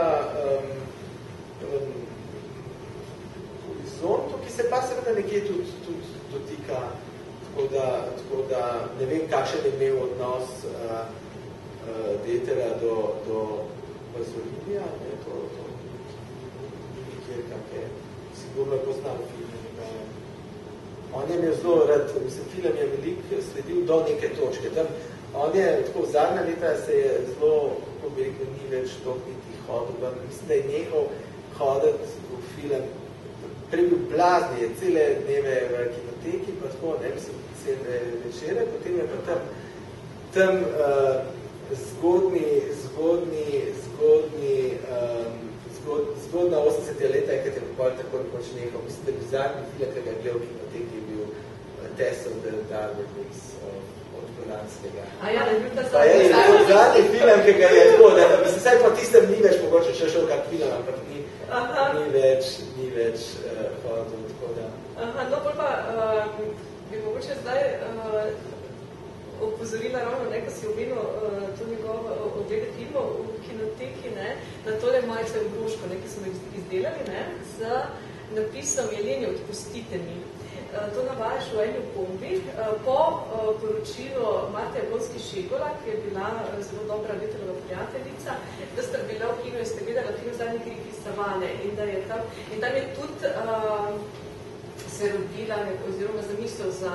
horizontu, ki se pa seveda nekje tudi dotika, tako da ne vem, kakšen je imel odnos Detela do Pazolinija, to nekjer, kak je sigurno poznal film. On je imel zelo rad, mislim, film je veliko sledil do neke točke. Tam, on je, tako v zadnja leta se je zelo, kako bi rekel, ni več toliko hodil, mislim, da je nehal hoditi v film. Prej bil blazni, je cele dneve v kinoteki, pa tako, ne, mislim, cele večere, potem je pa tam zgodna 80. leta, kad je popolj tako nekoč nehal. Mislim, da bi zadnji film, ki ga je gledal v kinoteki, je bil Test of the Darwin's od Polanskega. A ja, da je bil ta zadnji film, ki ga je tako, da mislim, saj po tistem ni več mogoče še šel kak film, ampak ni več hodil, tako da. Aha, no, bolj pa bi mogoče zdaj opozorila ravno, ko si omenil to njegovo oglede filmov v kinoteki, na tole Majce v Gruško, ki smo izdelali, z napisom Jeleni, odpustite mi. To navajaš v eni opombi po poročilu Marta Jablonski-Šegola, ki je bila zelo dobra Detelova prijateljica, da sta bila v kinu in ste gledala film Zadnji kriki savane in tam je tudi se rodila oziroma zamisel za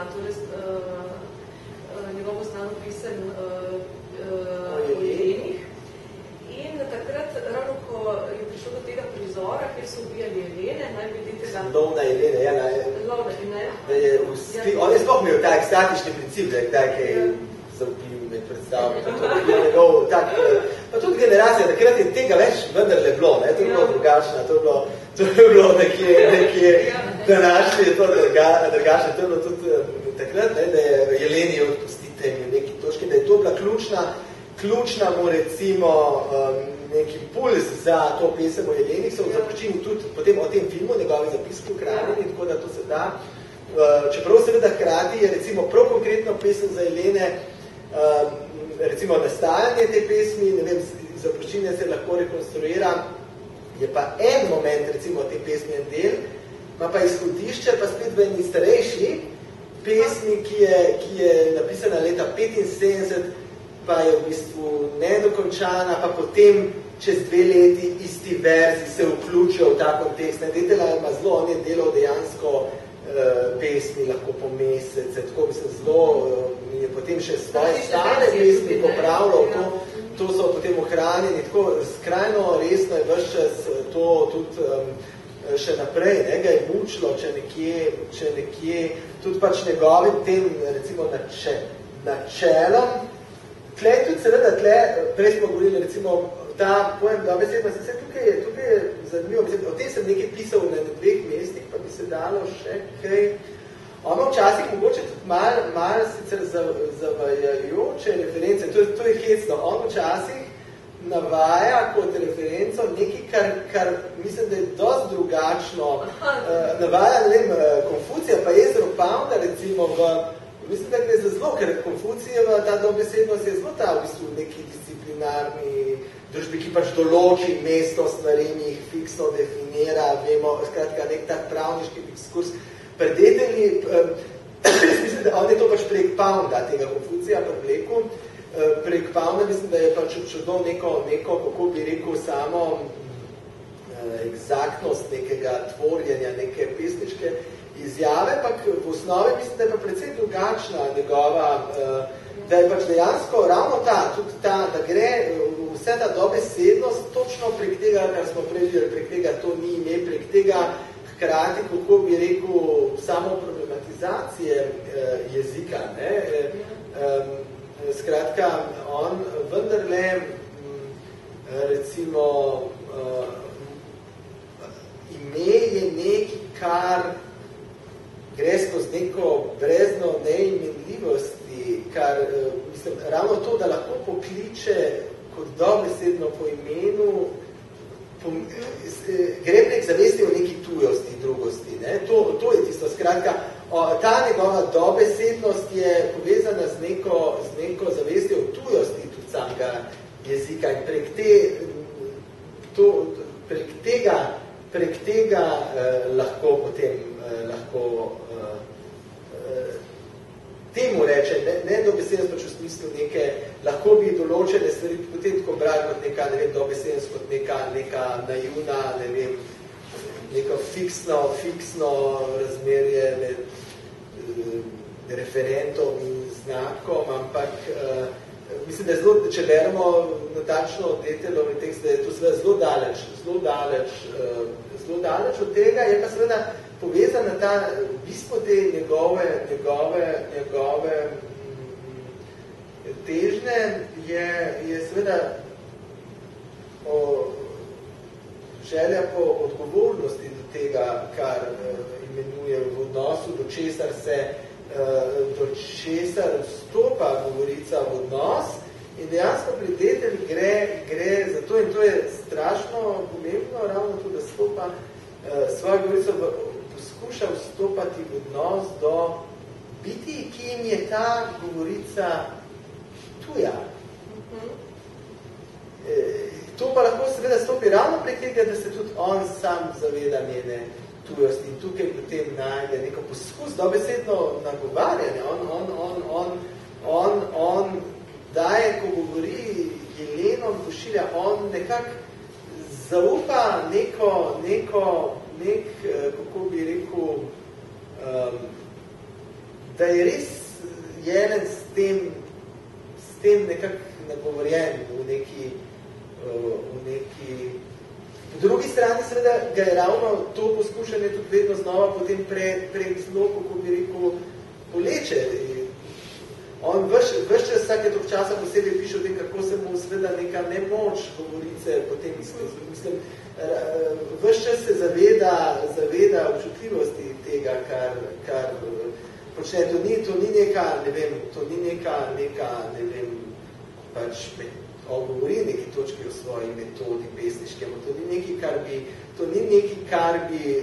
njegovo znano pisem o Jelenih. In takrat, ravno ko je prišlo do tega prizora, kjer so ubijali Jelene, naj bi Detela... Lovna Jelene, ja. Lovna, ne? On je sploh imel tak statični princip, da je zaubil med predstavljami. To je bil njegov tak... Pa tudi generacija, takrat je tega več vendarle bilo, ne? To je bilo drugačno, to je bilo nekje današnje, to drugačno, to je bilo tudi takrat, da je Jeleni odpustite in v neki točki, da je to bila ključna mu recimo neki puls za to pesem o Jelenih, so započil tudi potem o tem filmu, njegovi zapiski ukradeni, tako da to se da. Čeprav seveda hkrati je recimo prav konkretno pesem za Jelene, recimo nastajanje te pesmi, ne vem, započinje se lahko rekonstruira, je pa en moment recimo te pesmi en del, ima pa izhodišče pa spet v eni starejši pesmi, ki je napisana leta 75, pa je v bistvu nedokončana, pa potem čez 2 leti isti verzi se vključijo v ta kontekst. Detela ima zelo, on je delal dejansko pesmi, lahko po mesece, tako bi se zelo, je potem še svoje stare pesmi popravljal, to so potem ohranjeni, tako skrajno resno je ves čas to tudi še naprej, ne, ga je mučilo, če nekje, tudi pač njegovim tem, recimo, načelom. Tle tudi seveda, prej smo govorili, recimo, ta pojem dobesednosti, tukaj je zanimivo. O tem sem nekaj pisal na 2 mestih, pa bi se dalo še kaj. Ono včasih mogoče tudi malo sicer zavajajoče reference, to je hecno. Ono včasih navaja kot referenco nekaj, kar mislim, da je dosti drugačno. Navaja, ne vem, Konfucija pa Ezra Pounda, recimo, mislim, da gre za zelo, ker Konfucijeva ta dobesednost je zelo ta v bistvu neki disciplinarni družbi, ki pač določi mesto stvari, jih fiksno definira, vemo, skratka, nek tak pravniški diskurs. Predeteli, mislim, da on je to pač prek Pounda, tega Konfucija prevleku, prek Pounda mislim, da je pač občudno neko, kako bi rekel, samo egzaktnost nekega tvorjenja, neke pesniške izjave, pa v osnovi mislim, da je pa precej drugačna njegova, da je pač dejansko ravno tudi ta, da gre vse ta dobesednost točno prek tega, kar smo prežili, prek tega to ni ime, prek tega hkrati, kako bi rekel, samo problematizacije jezika. Ne? Skratka, on vendarle, recimo, ime je nekaj, kar gre skozi neko brezno neimenljivosti, kar, mislim, ravno to, da lahko pokliče kot dobesedno po imenu, gre prek zavesti o neki tujosti, drugosti. Ne? To je tisto, skratka, ta njegova dobesednost je povezana z neko zavesti o tujosti tudi samega jezika in prek tega lahko potem temu reče, ne dobesednost pač v smislu neke, lahko bi določene stvari potem tako brali kot neka, ne vem, dobesednost kot neka naivna, ne vem, neko fiksno razmerje med referentom in znakom, ampak mislim, da je zelo, če beremo natačno Detelove tekste, da je to seveda zelo daleč od tega, je pa seveda povezana ta bistvo te njegove težnje je seveda želja po odgovornosti do tega, kar imenuje v odnosu, do česar vstopa govorica v odnos in dejansko pri Detelju gre za to in to je strašno pomembno, ravno to, da stopa svojo govorico poskuša vstopati v odnos do biti, ki jim je ta govorica tuja. To pa lahko seveda stopi ravno prek tega, da se tudi on sam zaveda njene tujosti in tukaj potem najde neko poskus dobesedno nagovarjanje. On daje, ko govori Jelenom, pošilja, on nekako zaupa kako bi rekel, da je res Jelen s tem nekako nagovorjen v neki po drugi strani seveda ga je ravno to poskušanje tudi vedno znova potem prek zelo, kako bi rekel, poleče. On vrš čas vsake tog časa posebej piše o tem, kako se mu seveda neka nemoč govorice potem izkazi. Mislim, vrš čas se zaveda občutljivosti tega, kar počne. To ni neka, ne vem, pač on govori neki točki o svoji metodi pesniškem, to ni nekaj, kar bi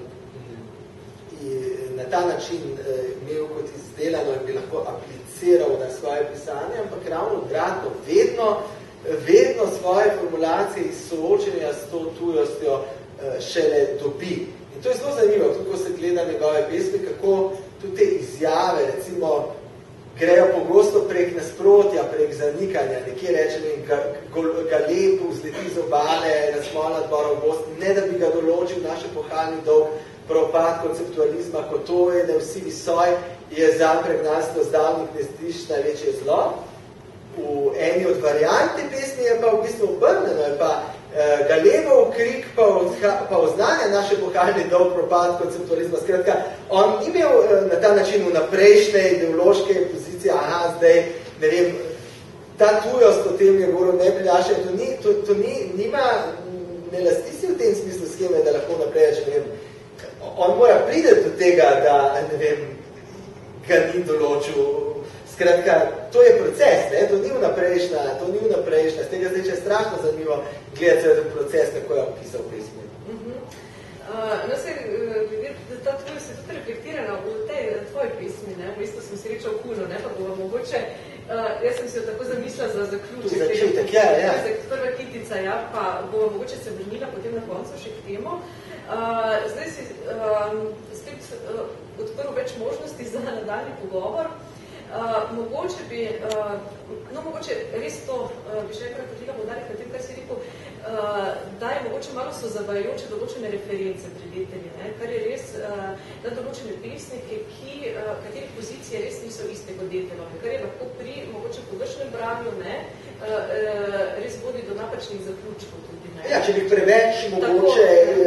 na ta način imel kot izdelano in bi lahko apliciral na svoje pisanje, ampak ravno obratno, vedno svoje formulacije iz soočenja s to tujostjo šele dobi. In to je zelo zanimivo, tudi ko se gleda njegove pesmi, kako tudi te izjave, recimo, grejo pogosto prek nasprotja, prek zanikanja. Nekje reče, Galepu vzleti z obale, nasmolna dvora v Bosni, ne da bi ga določil naš epohalni dolg propad konceptualizma, kot to je, da vsi visoj je za pregnanstvo zdavnih nestiš največje zlo. V eni od variant te pesmi je pa v bistvu obrneno, je pa Galebov krik pa oznanja naše epohalni dolg propad konceptualizma. Skratka, on ni imel na ta način vnaprejšnje ideološke pozicije, zdaj, ne vem, ta tujost o tem je govoril ne preljaše, to nima ne lasti si v tem smislu scheme, da lahko naprej, če ne vem, on mora priti do tega, da, ne vem, ga ni določil. Skratka, to je proces, ne? To ni vnaprejšnja, z tega zdaj, če je strašno zanimivo gledati proces, kako je opisal pesmi. No, se ta tvoj se tudi reflektirana v tej tvoji pesmi, ne? V bistvu sem sreča v Kuno, ne? Pa bo mogoče, jaz sem si jo tako zamislila za zaključek. Začetek, ja. Prva kitica, ja, pa bo mogoče se vrnila potem na koncu še k temu. Zdaj si spet odprl več možnosti za nadaljni pogovor. Mogoče bi, mogoče res to bi še enkrat hotela poudariti na tem, kar si rekel, da je mogoče malo so zavajajoče določene reference pri Detelju, ne? Kar je res, da določene pesnike, katerih pozicije res niso iste kot Detelove, kar je lahko pri mogoče površnem branju, ne? Res vodi do napačnih zaključkov tudi, ne? Ja, če bi preveč mogoče,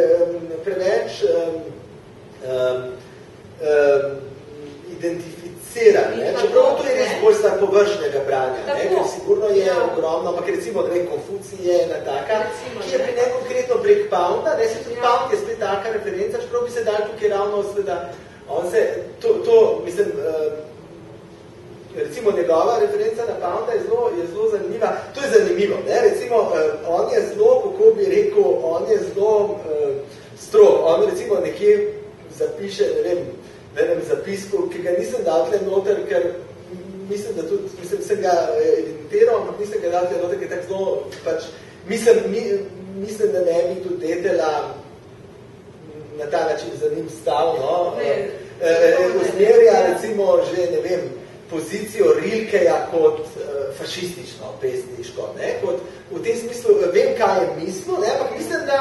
identificirani, čeprav to je res bolj stvar površnega branja, ne? Ker sigurno je ogromno, ampak recimo, da Konfucij je ena taka, ki je pri konkretno prek Pounda, ne, se tudi Pound je spet taka referenca, čeprav bi se dal tukaj ravno seveda, on se, mislim, recimo njegova referenca na Pounda je zelo zanimiva, to je zanimivo, ne, recimo, on je zelo, kako bi rekel, on je zelo strog, on recimo nekje zapiše, ne vem, v enem zapisku, ki ga nisem dal tle noter, ker mislim, da tudi, sem ga evidentiral, ampak nisem ga dal tle noter, ker tako zelo, pač, mislim, da ne bi tudi Detela na ta način za njim stal, no, usmerja, recimo, že, ne vem, pozicijo Rilkeja kot fašistično, pesniško, ne, kot v tem smislu, vem, kaj je mislil, ne, ampak mislim, da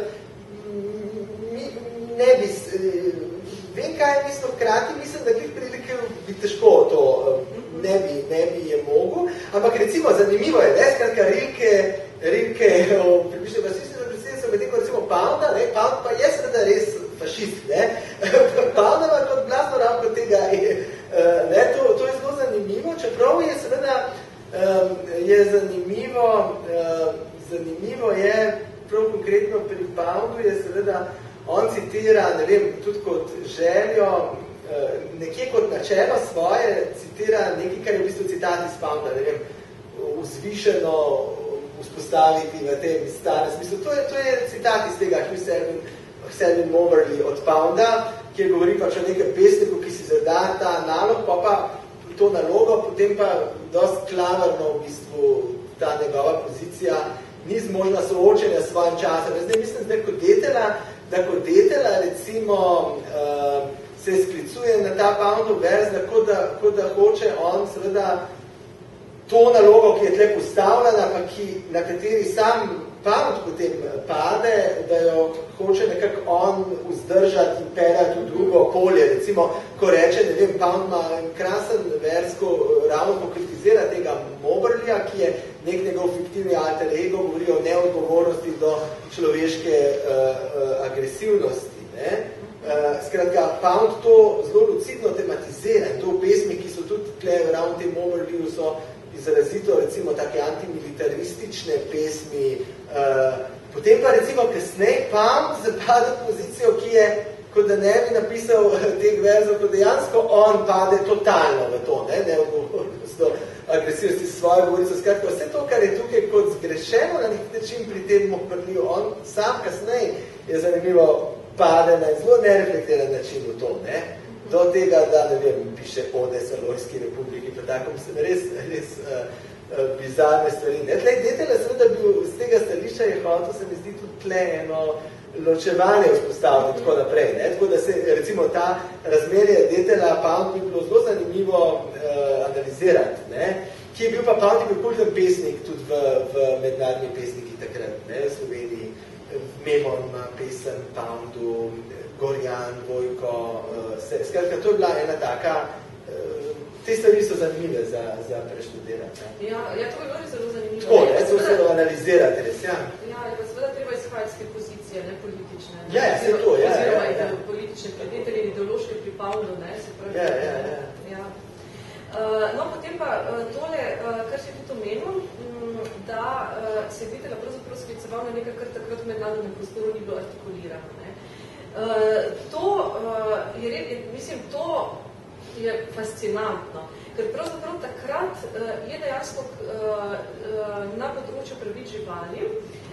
ne bi vem, kaj je mislil, hkrati mislim, da glih prilike bi težko to ne bi je mogel, ampak recimo zanimivo je, ne, skratka Rilke približno fascistično so medtem, kot recimo Pounda, ne, Pound pa je seveda res fašist, ne, Poundova kot glasno ravno tega je, ne, to je zelo zanimivo, čeprav je seveda je zanimivo je, prav konkretno pri Poundu je seveda on citira, ne vem, tudi kot željo, nekje kot načelo svoje, citira nekaj, kar je v bistvu citat iz Pounda, ne vem, vzvišeno vzpostaviti v tem starem smislu. To je citat iz tega Selwyn Moberly od Pounda, kjer govori pač o nekem pesniku, ki si zada ta nalog, pa to nalogo, potem pa dosti klavrno v bistvu ta njegova pozicija ni zmožna soočenja s svojim časom. Zdaj mislim, da kot Detela recimo se sklicuje na ta Poundov verz, kot da hoče on seveda to nalogo, ki je tle postavljena, pa na kateri sam Pound potem pade, da jo hoče nekako on vzdržati in perati v drugo polje. Recimo, ko reče, ne vem, Pound ima krasen verz, ko ravno pokritizira tega Moberlyja, ki je nek njegov fiktivni alter ego, govori o neodgovornosti do človeške agresivnosti. Ne? Skratka, Pound to zelo lucidno tematizira in to v pesmi, ki so tudi tle ravno tem Moberlyju so izrazito, recimo, take antimilitaristične pesmi. Potem pa, recimo, kasnej Pound zapade v pozicijo, ki je, kot da ne bi napisal teh verzov, kot dejansko on pade totalno v to, neodgovornost do agresivnosti svoje govorice. Skratka, vse to, kar je tukaj kot zgrešeno na nek način pri tem Moberlyju, on sam kasnej je zanimivo pade na zelo nereflektiran način v to, ne? Do tega, da, ne vem, piše ode Salojski republiki, pa tako mislim, res bizarne stvari. Tlej Detela seveda bil z tega stališča je hotel, se mi zdi tudi tle eno ločevanje vzpostavljeno tako naprej. Ne? Tako da se, recimo, ta razmerje Detela Pound bi bilo zelo zanimivo analizirati, ne? Ki je bil pa Pound bil kulten pesnik tudi v mednarodni pesniki takrat, ne? V Sloveniji, Memon, pesem Poundu, Gorjan, Vojko, skratka, to je bila ena taka, te stvari so zanimive za preštudirati. Ja, to bi bilo zelo zanimivo. Tako, to se analizirati, res, ja. Ja, pa seveda treba izhajati z te pozicije, ne politične. Ja, se to, ja. Oziroma politične preditelje, ideološke pri Poundu, ne, se pravi. Ja. No, potem pa tole, kar si tudi omenil, da se je Detela pravzaprav skliceval na nekaj, kar takrat v mednarodnem prostoru ni bilo artikulirano. To je fascinantno, ker pravzaprav takrat je dejansko na področju pravic živali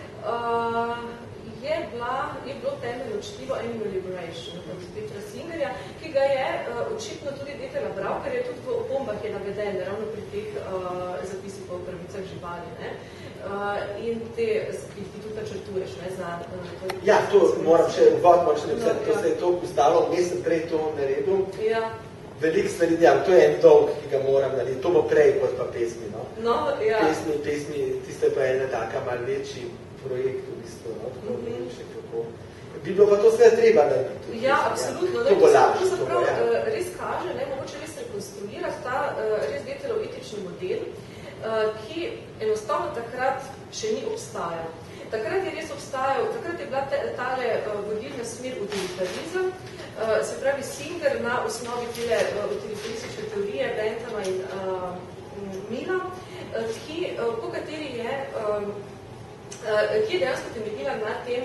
je bilo temeljno čtivo Animal Liberation od Petra Singerja, ki ga je očitno tudi Detela bral, ker je tudi v opombah je naveden, ravno pri teh zapisih o pravicah živali. In te, ki ti tudi načrtuješ, za... Ja, to moram še napisati, to se je to postalo, mesec prej to naredil. Ja. Veliko stvari delam, to je en dolg, ki ga moram narediti, to bo prej kot pa pesmi, no? No, ja. Pesmi, tisto je pa ena taka malo večji projekt v bistvu, no? Tako ne vem še kako. Bi bilo pa to sve treba narediti. Ja, absolutno. To bo lažje. To se prav res kaže, mogoče res rekonstruirati ta res Detelov etični model, ki enostavno takrat še ni obstajal. Takrat je res obstajal, takrat je bila tale vodilna smer utilitarizem, se pravi Singer na osnovi tele utilitaristične teorije Benthama in Milla, po kateri je dejansko temeljila na tem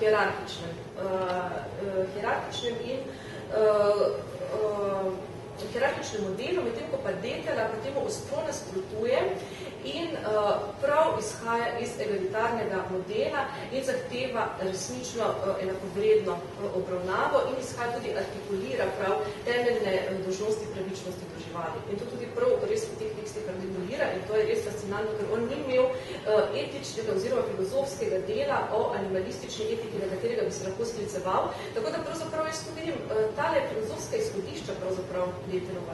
hierarhičnem modelu, medtem ko pa Detela pa temu ostro nasprotuje in prav izhaja iz egalitarnega modela in zahteva resnično enakovredno obravnavo in izhaja tudi artikulira prav temeljne dolžnosti pravičnosti do živali. In to tudi prav res v teh tekstih artikulira in to je res fascinantno, ker on ni imel etičnega oziroma filozofskega dela o animalistični etiki, na katerega bi se lahko skliceval. Tako da pravzaprav jaz tu vidim tale filozofska izhodišča pravzaprav Detelova,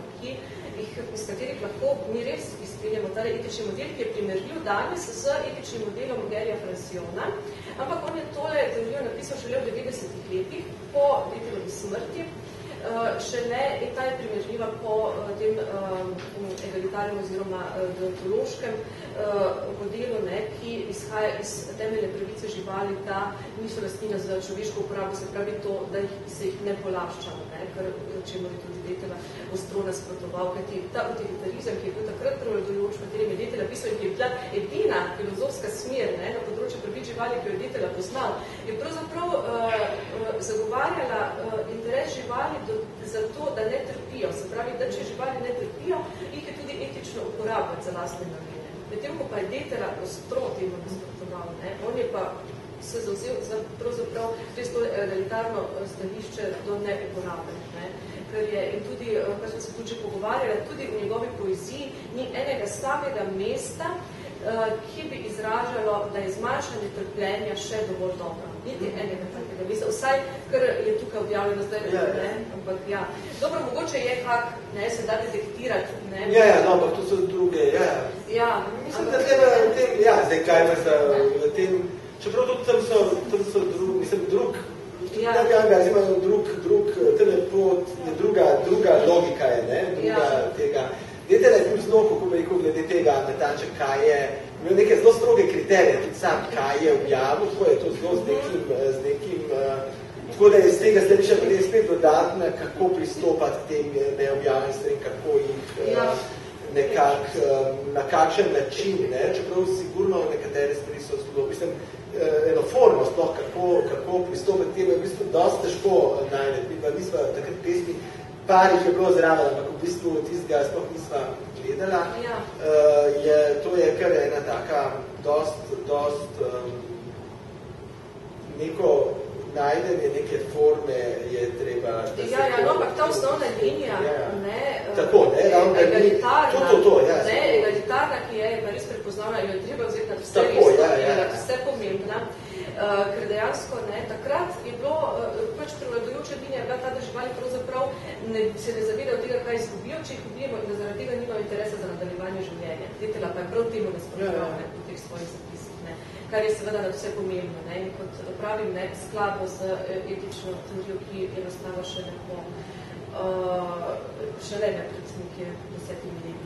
iz katerih lahko mi res izpeljamo tale etični model, ki je primerljiv danes z etičnim modelom Gerija Franciona, ampak on je tole teorijo napisal šele v 90-ih letih, po Detelovi smrti, šele in ta je primerljiva po tem egalitarnem oziroma deontološkem modelu, ki izhaja iz temeljne pravice živali, da niso lastnina za človeško uporabo, se pravi to, da se jih ne polašča, kar čemu je tudi Detela ostro nasprotoval, kajti ta utilitarizem, ki je bil takrat prevladujoč, v katerem je Detela pisal in ki je bila edina filozofska smer na področju pravic živali, ki jo je Detela poznal, je pravzaprav zagovarjala interes živali za to, da ne trpijo. Se pravi, da če živali ne trpijo, jih je tudi etično uporabljati za lastne namene. Medtem ko pa je Detela ostro temu nasprotoval, on je pa se zavzel za pravzaprav res to egalitarno stališče do neuporabe. Ker je, in tudi, kar smo se tudi že pogovarjali, tudi v njegovi poeziji ni enega samega mesta, ki bi izražalo, da je zmanjšanje trpljenja še dovolj dobro. Niti enega takega mesta. Vsaj, ker je tukaj objavljeno zdaj, ampak ja. Dobro, mogoče je kak, se da detektirati. No, ampak to so druge, Mislim, da zdaj kaj me v tem, čeprav tudi tam so drug, druga logika je, tega. Detela je bil zelo, kako bi rekel, glede tega natanče, kaj je, imel neke zelo stroge kriterije, tudi sam, kaj je objavil, tako je to zelo z nekim tako da je z tega stališča potem spet dodatna, kako pristopati k tem neobjavljenim stvarem, kako jih na kakšen način, čeprav sigurno nekatere stvari so zelo, mislim, eno formo sploh, kako pristopiti temu, je v bistvu dosti težko najti. Mi smo takrat pesmi, par jih je bilo zraven, ampak v bistvu tistega sploh nisva gledala. To je kar ena taka dost neko najdenje neke forme je treba... ampak ta osnovna linija, egalitarna, ki je pa res prepoznavna, jo je treba vzeti na vse pomembna, ker dejansko takrat je bilo, prevladujoča linija je bila ta, da živali pravzaprav se ne zavedajo tega, kaj izgubijo, če jih ubijemo in da zaradi tega nimajo interesa za nadaljevanje življenja. Detela pa je prav temu nasprotoval v teh svojih zapisih, kar je seveda na vse pomembno. In kot pravim, skladno z etično teorijo, ki je nastala šele pred nekje 10 leti.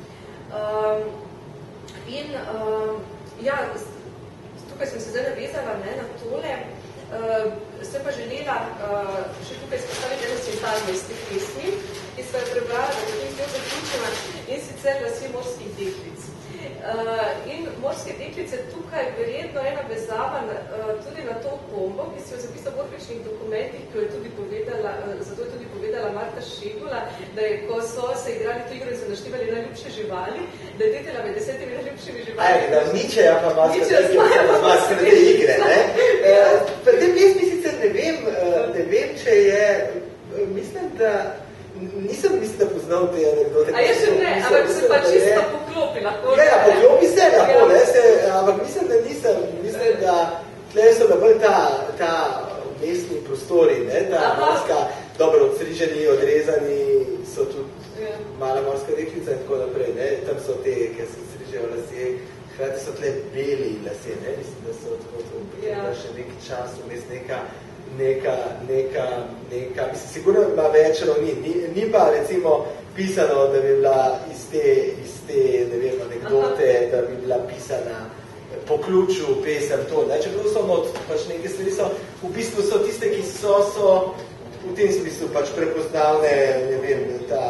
Tukaj sem se zdaj navezala na tole, sem pa želela še tukaj izpostaviti eno citatno iz teh pesmi, ki sem jo prebrala, da potem zelo zaključila. sicer lasje morskih deklic. In morske deklice tukaj verjetno ena vezava tudi na to kombo, ki si jo zapisal v orgličnih dokumentih, ki jo je tudi povedala, zato je tudi povedala Marta Šegula, da je, ko so se igrali to igro in so naštevali najljubše živali, da je Detela med 10 najljubšimi živali. Da niče, ja pa maske te igre, ne? Pri tem pesmi sicer ne vem, če je, mislim, da nisem poznal te anekdote. A jaz še ne, ampak se pa čisto poklopi lahko. Ja, poklopi se lahko, ampak mislim, da nisem. Mislim, da tle so bolj ta mestni prostori, ne, ta morska, dobro odstriženi, odrezani, so tudi mala morska deklica in tako naprej, ne, tam so te, ki se odstrižejo lasje, hkrati so tle beli lasje, ne, mislim, da so tako še nek čas, vmes neka, mislim, sigurno ima več ravni, ni pa recimo pisano, da bi bila iz te ne vem, anekdote, da bi bila pisana po ključu pesem to, ne, čeprav so pač neke stvari so, v bistvu so tiste, ki so v tem smislu pač prepoznavne, ne vem,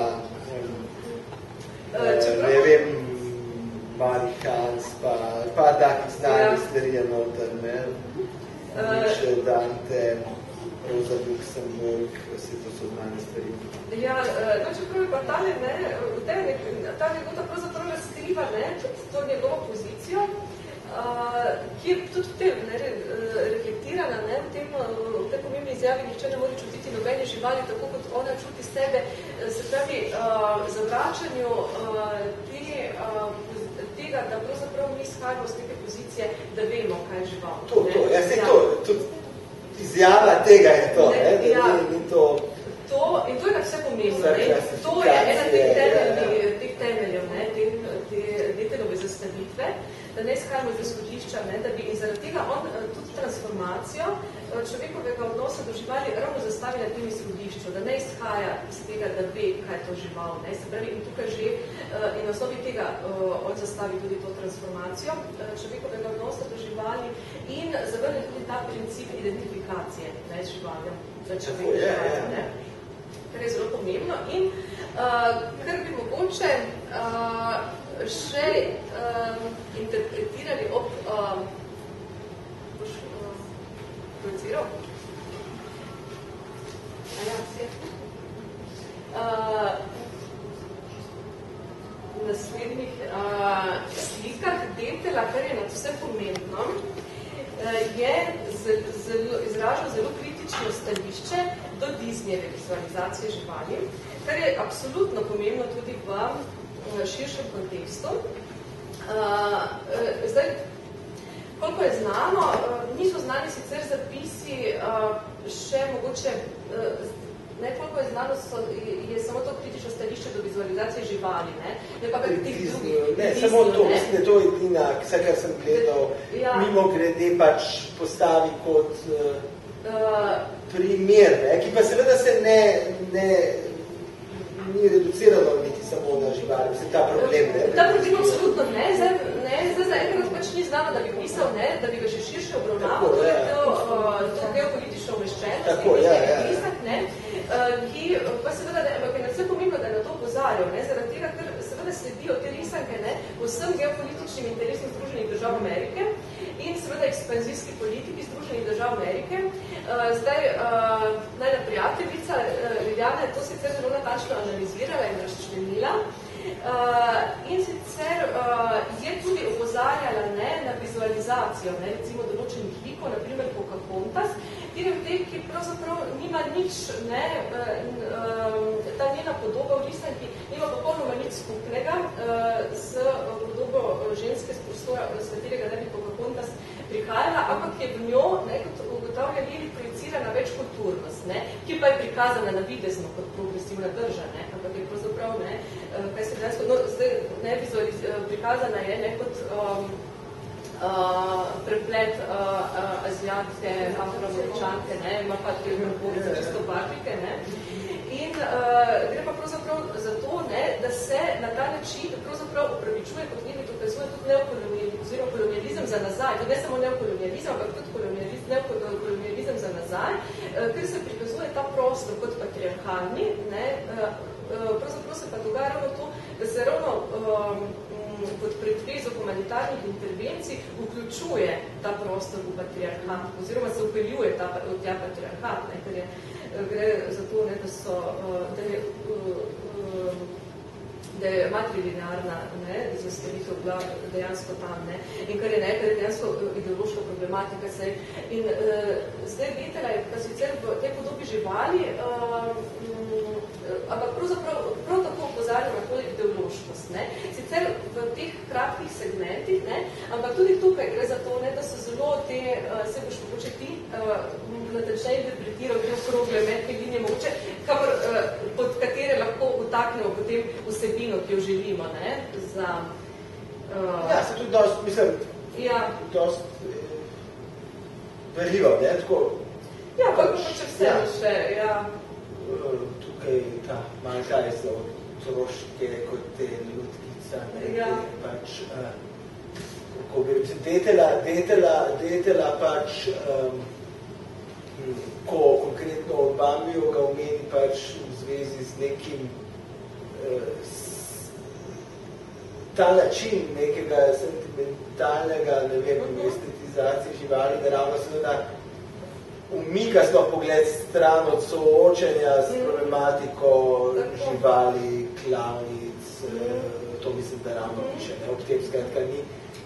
ne vem, Mali Hans, pa takih znanih stvari je noter, ne, Nietzsche, Dante, Rosa Luxemburg, vse to so znane stvari. Ja, čeprav je pa tale, ne, ta njegota pravzaprav razkriva, ne, to njegovo pozicijo, ki je tudi v tem, ne, reflektirana, ne, v tej pomembni izjavi nihče ne more čutiti nobene živali, tako kot ona čuti sebe, se pravi, zavračanju tega, da pravzaprav mi izhajamo z neke pozicije, da vemo, kaj je žival. Tudi izjava tega je to, ne, da ni to... In to je na vse pomembno, ne, to je ena teh temeljev, ne, te Detelove zastavitve, da ne izhajamo iz izhodišča, ne, da bi in zaradi tega on tudi transformacijo človekovega odnosa do živali ravno zastavi na tem izhodišču, da ne izhaja iz tega, da ve, kaj je to žival, ne, se pravi, in tukaj že in na osnovi tega on zastavi tudi to transformacijo človekovega odnosa do živali in zavrne tudi ta princip identifikacije, ne, z živaljem, za človeka, ne, kar je zelo pomembno in kar bi mogoče še interpretirali ob projiciral? Naslednjih slikah Detela, kar je nad vse pomembno, je izražal zelo kritično stališče do Disneyjeve vizualizacije živali, kar je absolutno pomembno tudi v širšem kontekstu. Zdaj, koliko je znano, niso znani sicer zapisi še mogoče, ne koliko je znano, je samo to kritično stališče do vizualizacije živali, ne pa teh drugih. Ne, samo to, mislim, da to je edina, vse, kar sem gledal, mimo grede pač postavi kot primer, ki pa seveda se ni reducirano niti samo na živali, vse ta problem, ne? Ta problem absolutno ne, zdaj za enkrat pač ni znano, da bi pisal, ne, da bi ga še širše obravnaval, to geopolitično umeščenost, ki pa seveda, ampak je na vse pomembno, da je na to opozarjal, ne, zaradi tega, ker seveda sledijo te risanke, ne, vsem geopolitičnim interesom Združenih držav Amerike in seveda ekspanzijski politiki Združenih držav Amerike. Zdaj, najna prijateljica Liliana je to sicer zelo natančno analizirala in razčlenila in sicer je tudi opozarjala na vizualizacijo, recimo določenih likov, naprimer Pocahontas, ki pravzaprav nima nič, ta njena podoba v risanki nima popolnoma nič skupnega s podobo ženske z prostora, s katerega ne bi Pocahontas prihajala, ampak je v njo, kot ugotavlja Lili, projicirana več kulturnost, ki pa je prikazana navidezno kot progresivna drža, ampak je pravzaprav, kaj se dejansko, zdaj prikazana je kot preplet azijatke, afroameričanke, ima pa tudi čisto barvike, in gre pa pravzaprav za to, da se na ta način pravzaprav upravičuje, kot Lili dokazuje, tudi kolonializem za nazaj, tudi ne samo neokolonializem, ampak tudi neokolonializem za nazaj, ker se prikazuje ta prostor kot patriarhalni, pravzaprav se pa dogaja ravno to, da se ravno pod pretvezo humanitarnih intervencij vključuje ta prostor v patriarhat, oziroma se upeljuje ta patriarhat, ne, ker gre za to, ne, da je matrilinearna zastavitev bila dejansko tam. Ne? In kar je nekaj dejansko ideološka problematika. In zdaj Vitela je pa sicer v tej podobi živali, ampak prav tako opozarja na to ideološkost. Ne? Sicer v teh kratkih segmentih, ne? Ampak tudi tukaj gre za to, ne, da so zelo te, se boš mogoče ti natančneje interpretiral te okrogle metke linije, mogoče, pod katere lahko utaknemo potem vsebino, ki jo želimo, ne, za... Ja, se tudi dost, mislim, dost verljivo, ne, tako... Ja, pa mogoče vse še, ja. Tukaj ta manjka je za otroške kot te ljudkica, ne, pač, kako bi detela pač, ko konkretno Bambijo ga omeni pač v zvezi z nekim ta način nekega sentimentalnega, ne vem, estetizacije živali, da ravno seveda umika sploh pogled stran od soočenja s problematiko živali, klavnic, to mislim, da ravno piše, ne, ob tem skratka ni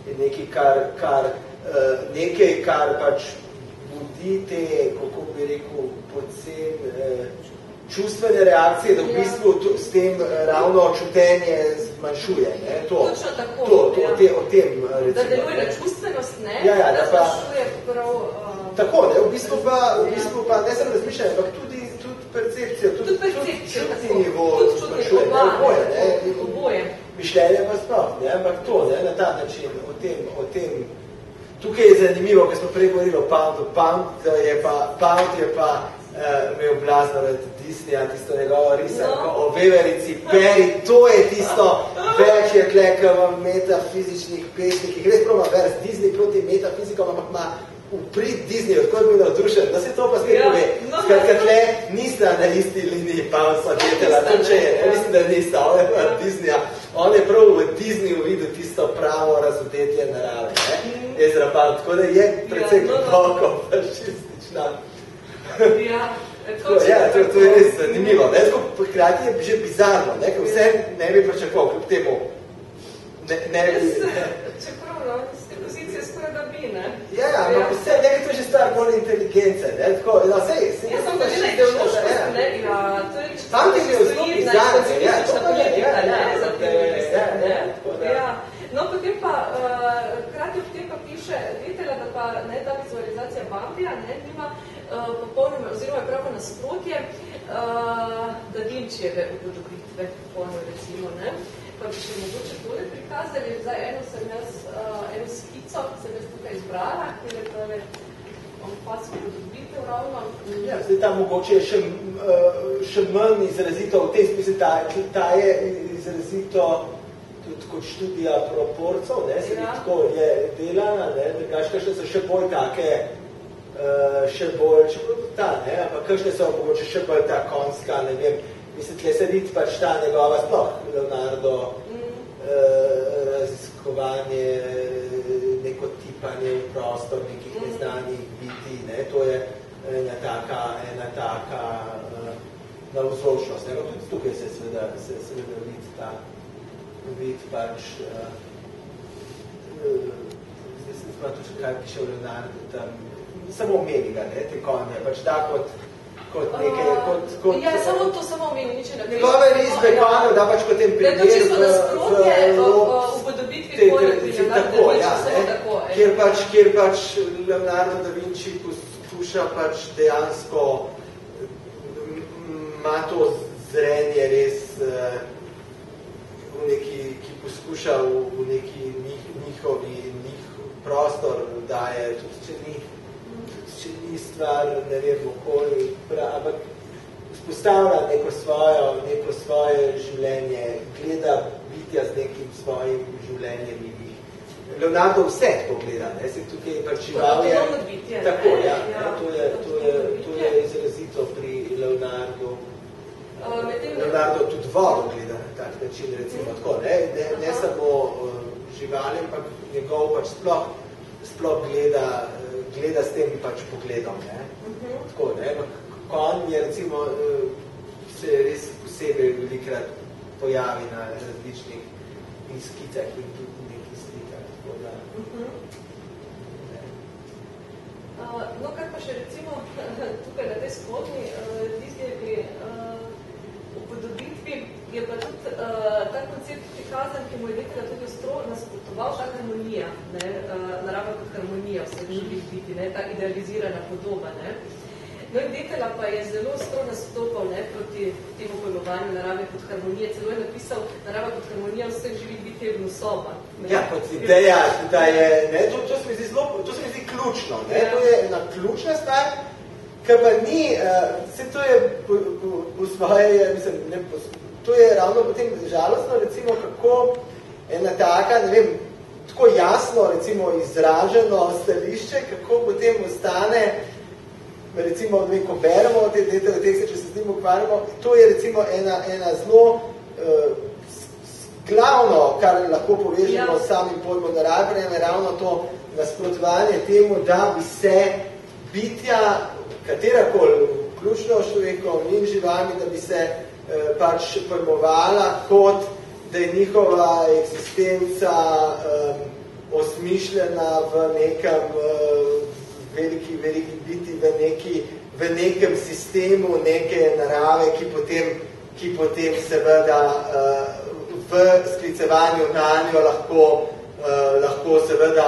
nekaj, kar pač budi te, kako bi rekel, pocen čustvene reakcije, da v bistvu s tem ravno čutenje zmanjšuje. Ne? Točno tako. O tem, recimo. Da deluje na čustvenost, ne? Da zmanjšuje prav... Tako, ne? V bistvu pa ne samo razmišljanje, ampak tudi percepcijo, tudi čutni nivo zmanjšuje. Oboje. Mišljenje pa sploh, ne? Ampak to, ne? Na ta način, o tem. Tukaj je zanimivo, ker smo prej govorili o Poundu. Pound je pa imel blazno Disneya, tisto njegovo risanko o veverici Peri, to je tisto več je tle, v metafizičnih pesnikih, res probam vers Disney proti metafizikom, ampak ima uprit Disneyu, tako je bil navdušen, da se to pa spet pove. Skratka, tle nista na isti liniji Poundsa Detela, mislim, da nista, on je pa Disneya. On je prav v Disneyu videl tisto pravo razodetje narave, ne? Ezra Pound, tako da je precej globoko fašistična. To je res zanimivo, ne? Hkrati je že bizarno, ne? Ker vse ne bi pričakoval, kljub temu ne bi... Čeprav, z te pozicije skoraj da bi, ne? Ja, ampak vse, nekaj to je že stvar bolj inteligence, ne? Tako, sej... Ja, sem pa že ideološkost, ne? To je tam je bil zelo bizarno, ja, to pa je, no, potem pa, krati v tem pa piše, Vitela, da pa ta vizualizacija Bambija nima popolnoma, oziroma je pravo nasprotje Da Vinčijeve upodobitve, popolno recimo, ne? Pa bi še mogoče tole prikazali, zdaj eno skico, ki sem jaz tukaj izbrala, kjer je tole pas upodobitev ravno. Ja, zdaj ta mogoče je še manj izrazito v tem smislu, ta je izrazito tudi kot študija proporcov, ne, se tako je delana, ne, drugače kakšne so še bolj take, čeprav ta, ne, ampak kakšne so mogoče še bolj ta konska, ne vem, mislim, tle se vidi pač ta njegova sploh, Leonardo, raziskovanje, neko tipanje v prostor, nekih neznanih biti, ne, to je ena taka navzočnost, ne, tudi tukaj se seveda vidi pač, zdaj se nismo tudi, kaj piše v Leonardo, tam, samo omeni ga, ne, te konje, pač da kot nekaj, kot... Ja, samo omeni, niče napiše. Njegove risbe konje, da pač kot tem primer... Da je to čisto nasprotje v podobitvi konje pri Leonardo da Vinci, samo tako. Kjer pač Leonardo da Vinci poskuša pač dejansko ima to zrenje res ki poskuša v neki njihov prostor daje, tudi če ni stvar, ne vem, okolje, ampak vzpostavlja neko svoje življenje, gleda bitja z nekim svojim življenjem in jih. Leonardo vse tako gleda, ne, se tukaj pač žival je... Tako, ja, to je izrazito pri Leonardo. Leonardo tudi vodo gleda na tak način. način, recimo tako, ne samo živali, ampak njegov pač sploh gleda s tem pač pogledom, ne. Tako, ne, konj je recimo se res posebej velikrat pojavi na različnih skicah in tudi nekih slikah, tako da. No, kar pa še recimo tukaj na tej spodnji Disneyjevi upodobitvi je pa tudi ta koncept prikazan, ki mu je Dekela tudi ostro nasprotoval, ta harmonija, narava kot harmonija vseh živih biti, ta idealizirana podoba. No in Dekela pa je zelo ostro nastopal proti temu pojmovanju narave kot harmonije, celo je napisal narava kot harmonija vseh živih biti je gnusoba. Ja, kot ideja, da je, to se mi zdi ključno, to je ena ključna stvar, ki pa ni, vse to je po svoje, mislim, to je ravno potem žalostno, recimo, kako ena taka, ne vem, tako jasno, recimo, izraženo stališče, kako potem ostane, recimo, ko beremo te tekste, če se z njim ukvarjamo, to je recimo ena zelo glavno, kar lahko povežemo s samim pojmom narave, je ravno to nasprotovanje temu, da bi se bitja, katerakoli, vključno s človekom in živami, da bi se pač pojmovala kot, da je njihova eksistenca osmišljena v nekem veliki biti, v nekem sistemu neke narave, ki potem seveda v sklicevanju na njo lahko seveda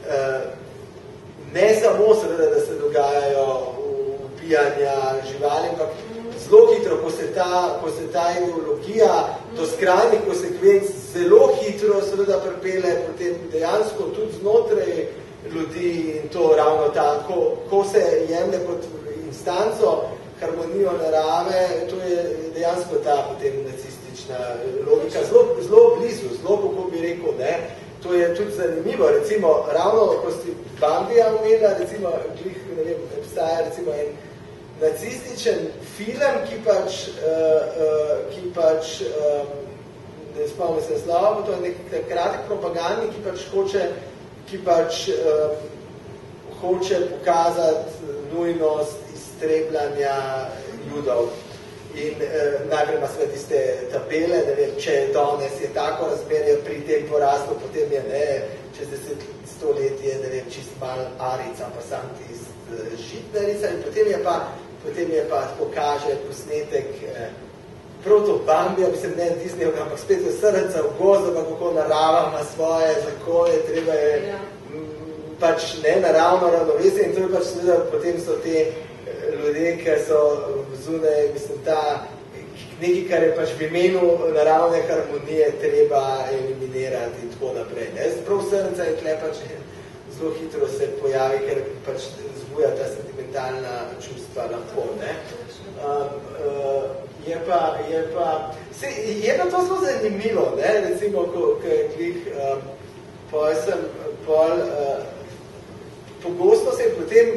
ne samo seveda, da se dogajajo ubijanja živali, ampak zelo hitro, ko se ta ideologija do skrajnih konsekvenc zelo hitro seveda pripelje potem dejansko tudi znotraj ljudi in to ravno tako, ko se jemlje kot instanco harmonijo narave, to je dejansko ta potem nacistična logika, zelo blizu, zelo, kako bi rekel, to je tudi zanimivo, recimo, ravno, ko si Bambija umela, recimo, ne vem, obstaja recimo en nacističen film, ki pač ne spomnim se naslova, to je nek kratek propagandni, ki pač hoče pokazati nujnost iztrebljanja Judov. In najprej ima sve tiste tabele, ne vem, če danes je tako razmerje pri tem poraslo, potem je čez 10 let je, ne vem, čist mal arica, pa sam tist žitnarica in potem je pa pokaže posnetek prav to Bambija, mislim, ne Disney, ampak spet v srca, v gozdu, pa kako narava ima svoje zakone, treba je pač naravno ravnovesje in to je pač seveda, potem so te ljudje, ki so zunaj, mislim, nekaj, kar je pač v imenu naravne harmonije treba eliminirati in tako naprej. Prav srca in tle pač zelo hitro se pojavi, ker pač zbuja ta sentimentalna čustva lahko. Je pa to zelo zanimivo, recimo, ko je klih pogosto se je potem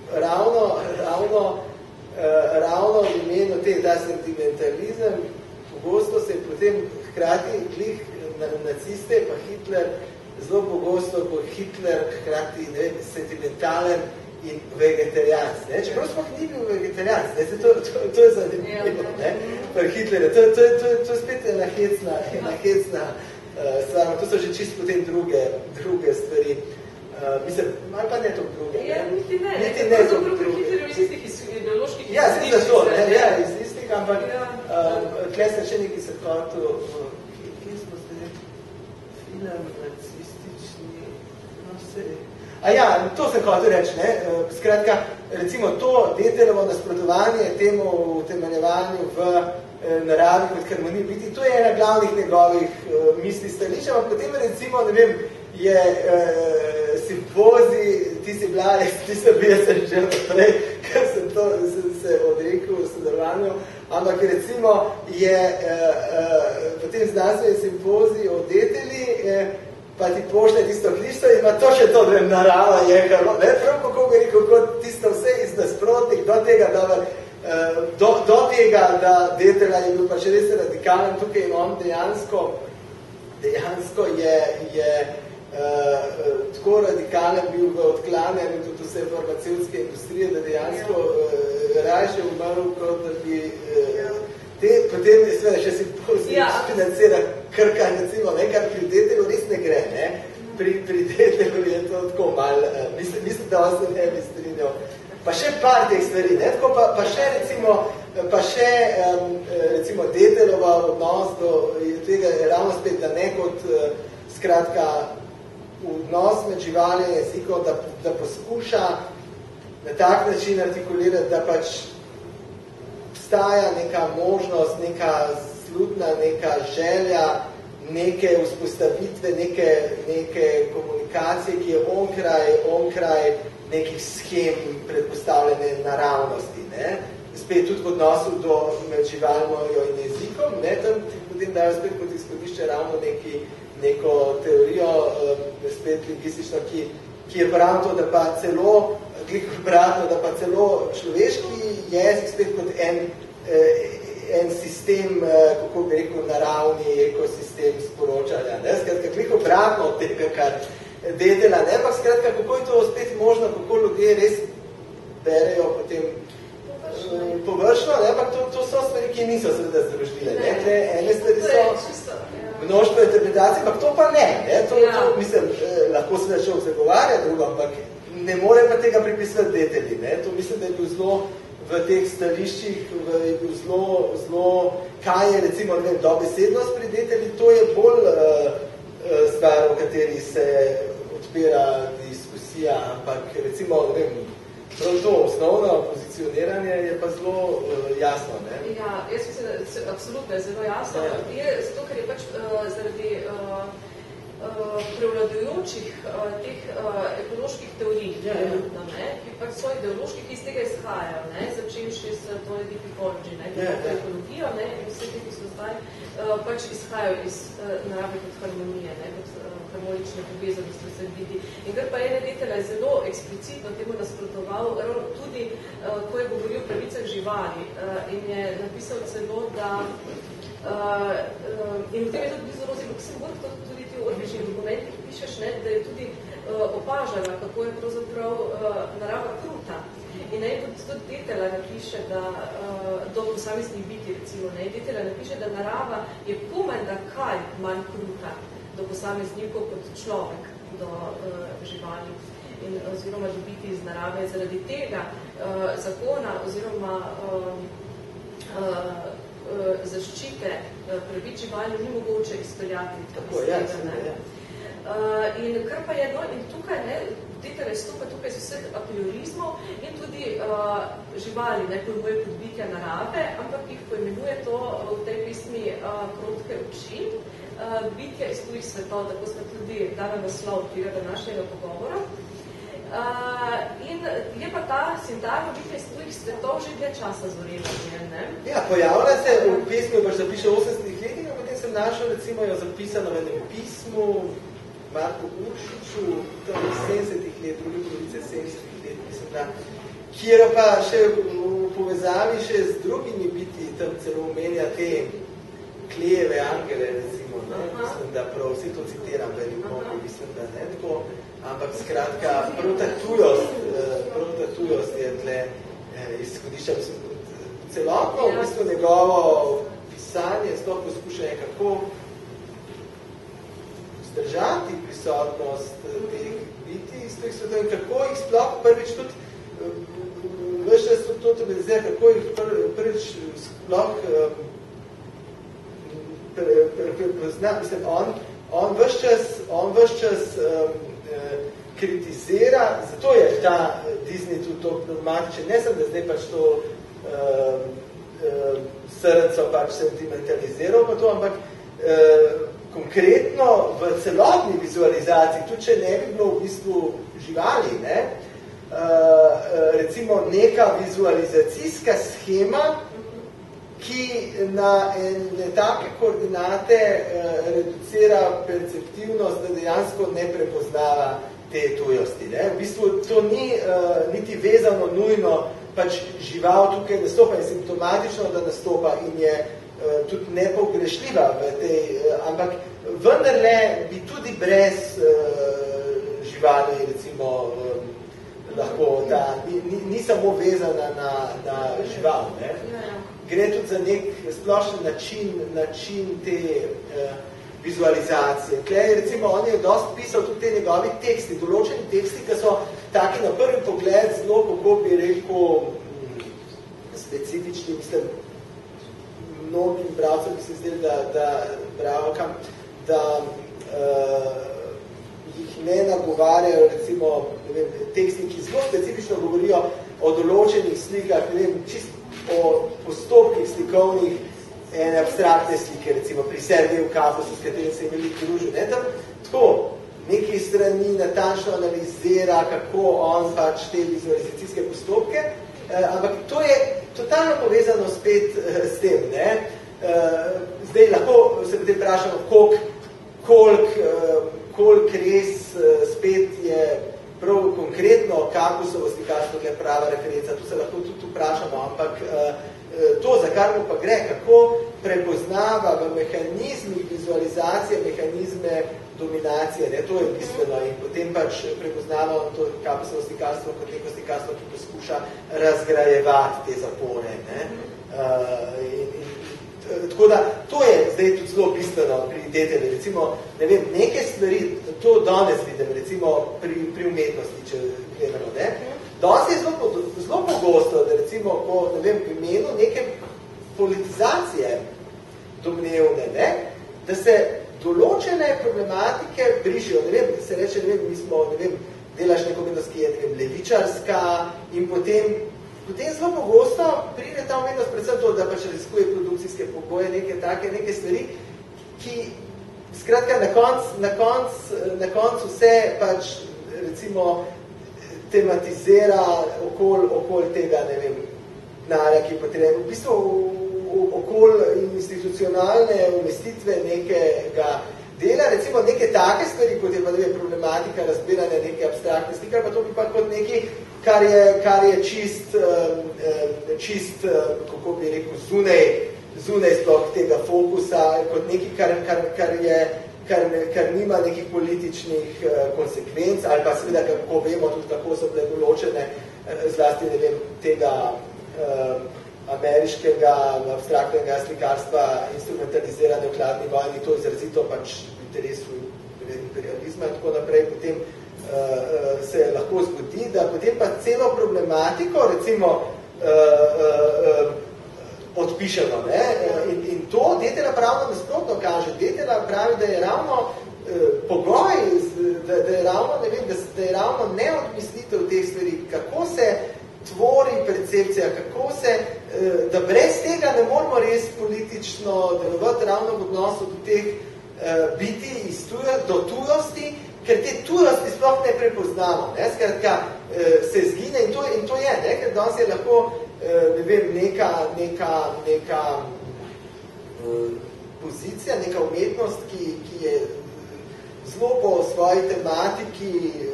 ravno v imenu ta sentimentalizem, pogosto se je potem hkrati klih naciste, pa Hitler, zelo pogosto, ko Hitler hkrati sentimentalen in vegetarijanc. Čeprav sploh ni bil vegetarijanc, to je zanimivo. Hitler, to je spet ena hecna stvar, to so že čisto potem druge stvari. Mislim, malo pa ne to druge. Ja, niti ne. Niti ne to druge. Hitlerjev iz istih ideoloških ja, zdi da so, iz istih, ampak tle se še nekaj se hotel, kje smo zdaj, film nacistični, no vse. To sem hotel reči, skratka, recimo to Detelovo nasprotovanje temu utemeljevanju v naravi kot harmoniji biti, to je ena glavnih njegovih misli stališča, ampak potem recimo, ne vem, je simpozij, ti si bila, sem že naprej, ker sem se odrekel v sodelovanju, ampak recimo je potem znanstveni simpozij o Deteli, pa ti pošle tisto klišto in ima to še to, da narava je, prav kako bi rekel, kot tisto vse iz nasprotnih do tega, do tega, da Detela je bil pač res radikalen tukaj in on dejansko je tako radikalen bil v odklanjanju tudi vse farmacevtske industrije, da dejansko raje umrl, kot da bi potem je sve, še si financira Krka, recimo, kar pri Detelu res ne gre, ne? Pri Detelu je to tako malo, mislim, da vas ne bi strinjal. Pa še par teh stvari, ne? Tako pa še recimo Detelova odnos do tega je ravno spet, da ne kot skratka odnos med živaljem in jezikom, da poskuša na tak način artikulirati, da pač obstaja neka možnost, neka slutna, neka želja, neke vzpostavitve, neke komunikacije, ki je onkraj nekih schem predpostavljene naravnosti. Ne? Spet tudi v odnosu med živaljo in jezikom, ne? Tam potem dajo spet kot izhodišče ravno neko teorijo, spet lingvistično, ki je prav to, da pa celo človeški jezik spet kot en sistem, kako bi rekel, naravni ekosistem sporočanja. Skratka, klik obratno od tega, kar Detela, ne pa skratka, kako je to spet možno, kako ljudje res berejo potem površno, ne, ampak to so stvari, ki niso seveda združljive. Ene stvari so mnoštvo interpretacij, ampak to pa ne. To mislim, lahko se človek zagovarja drugo, ampak ne more pa tega pripisati Deteli. To mislim, da je bil zelo v teh stališčih, je bil zelo, kaj je recimo dobesednost pri Deteli, to je bolj stvar, o kateri se odpira diskusija, ampak recimo, ne vem, prav to osnovno pozicioniranje je pa zelo jasno. Ne? Ja, jaz mislim, da absolutno je zelo jasno. Je zato, ker je pač zaradi prevladujočih teh ekoloških teorij, ki pač so ideološki, ki iz tega izhajajo, začenši s torej ecology, ekologijo in vse te, ki so zdaj, pač izhajajo iz narave kot harmonije, kot harmonične povezanosti se vidi. In kar pa je Detela je zelo eksplicitno temu nasprotoval, tudi ko je govoril o pravicah živali in je napisal celo, da in v tem je tudi zelo Luxemburg, tudi ti v odličnih dokumentih pišeš, da je tudi opažala, kako je pravzaprav narava kruta. In tudi Detela napiše, da do posameznih biti, recimo, Detela napiše, da narava je komaj da kaj manj kruta do posameznikov kot človek, do živali oziroma do biti iz narave. Zaradi tega zakona oziroma zaščite pravic živali ni mogoče izpeljati. In kar pa je, in tukaj Detela stopa tukaj z vseh apriorizmov in tudi živali pojmuje kot bitja narave, ampak jih poimenuje to v tej pismi krotke oči, bitja iz tujih svetov, tako smo tudi dali naslov tega današnjega pogovora. In je pa ta sintagma bitja iz tujih svetov že dlje časa zorela. Ja, pojavlja se v pismu, pač zapiše 80-ih letih, potem sem našel recimo jo zapisano v enem pismu Marku Uršiču, tam v 70-ih let, druge polovice 70-ih let, mislim, da, kjer pa še v povezavi še z drugimi biti, tam celo omenja te klejeve angele, recimo, mislim, da prav vse to citiram, veliko, mislim, da ne tako, ampak skratka, prav ta tujost je tle izhodišča, mislim, celotno, v bistvu njegovo pisanje, sploh poskušanje, kako zdržati prisotnost teh biti iz teh svetov in kako jih sploh prvič tudi vse to zdaj, kako jih prvič sploh prezna, mislim, on ves čas kritizira, zato je ta Disney tudi to problematičen, ne sem, da zdaj pač to srco pač sentimentaliziral pa to, ampak konkretno v celotni vizualizaciji, tudi če ne bi bilo v bistvu živali, recimo neka vizualizacijska schema, ki na take koordinate reducira perceptivnost, da dejansko ne prepoznava te tujosti. V bistvu to ni niti vezano nujno pač žival tukaj nastopa in simptomatično, da nastopa in je tudi nepogrešljiva v tej, ampak vendarle bi tudi brez živali, recimo, lahko, da ni samo vezana na žival. Ne? Gre tudi za nek splošen način te vizualizacije. Tlej, recimo, on je dosti pisal tudi te njegovi teksti, določeni teksti, ki so taki na prvi pogled zelo, kako bi rekel, specifični, mislim, mnogim bralcem bi se zdeli, da jih ne nagovarjajo, recimo, ne vem, teksti, ki zelo specifično govorijo o določenih slikah, ne vem, čisto o postopkih slikovnih ene abstraktne slike, recimo pri Sergeju Kapusu, s katerim se je veliko družil. Ne? Tam tako nekaj strani natančno analizira, kako on pač te vizualizacijske postopke, ampak to je totalno povezano spet s tem. Ne? Zdaj lahko se potem vprašamo, koliko res spet je prav konkretno Kapusovo slikarstvo je prava referenca, tu se lahko tudi vprašamo, ampak to, za kar mu pa gre, kako prepoznava v mehanizmih vizualizacije, mehanizme dominacije, ne, to je bistveno in potem pač prepoznava to Kapusovo slikarstvo kot neko slikarstvo, ki poskuša razgrajevati te zapore. Ne. Tako da, to je zdaj tudi zelo bistveno pri Deteli. Recimo, ne vem, neke stvari, to danes vidim, recimo pri umetnosti, če gledamo, ne? Danes je zelo pogosto, da recimo po, ne vem, imenu neke politizacije domnevne, ne? Da se določene problematike brišijo, ne vem, se reče, ne vem, mi smo, ne vem, delaš neko umetnost, ki je, ne vem, levičarska in potem zelo pogosto pride ta umetnost predvsem to, da pač raziskuje produkcijske pogoje, neke stvari, ki skratka na koncu vse pač recimo tematizira okoli tega, ne vem, denarja, ki je potreben. V bistvu okoli institucionalne umestitve nekega dela, recimo neke take stvari, kot je pa problematika razbiranja neke abstraktne slike, pa to bi pa kot neki, kar je čist, kako bi rekel, zunaj sploh tega fokusa, kot nekaj, kar nima nekih političnih konsekvenc, ali pa seveda, kako vemo, tudi kako so bile določene, zlasti, ne vem, tega ameriškega abstraktnega slikarstva instrumentalizirane v hladni vojni, to izrazito pač v interesu imperializma in tako naprej, potem se lahko zgodi, da potem pa celo problematiko, recimo, odpišemo. Ne? In to Detela pravno nasprotno kaže. Detela pravi, da je ravno pogoj, da je ravno, ne vem, da je ravno neodmislitev teh stvari, kako se tvori percepcija, kako se, da brez tega ne moramo res politično delovati ravno v odnosu do teh biti iz do tujosti, ker te tujosti sploh ne prepoznamo. Ne? Skratka, se zgine in to je, ne? Ker danes je lahko, ne vem, neka pozicija, neka umetnost, ki je zelo po svoji tematiki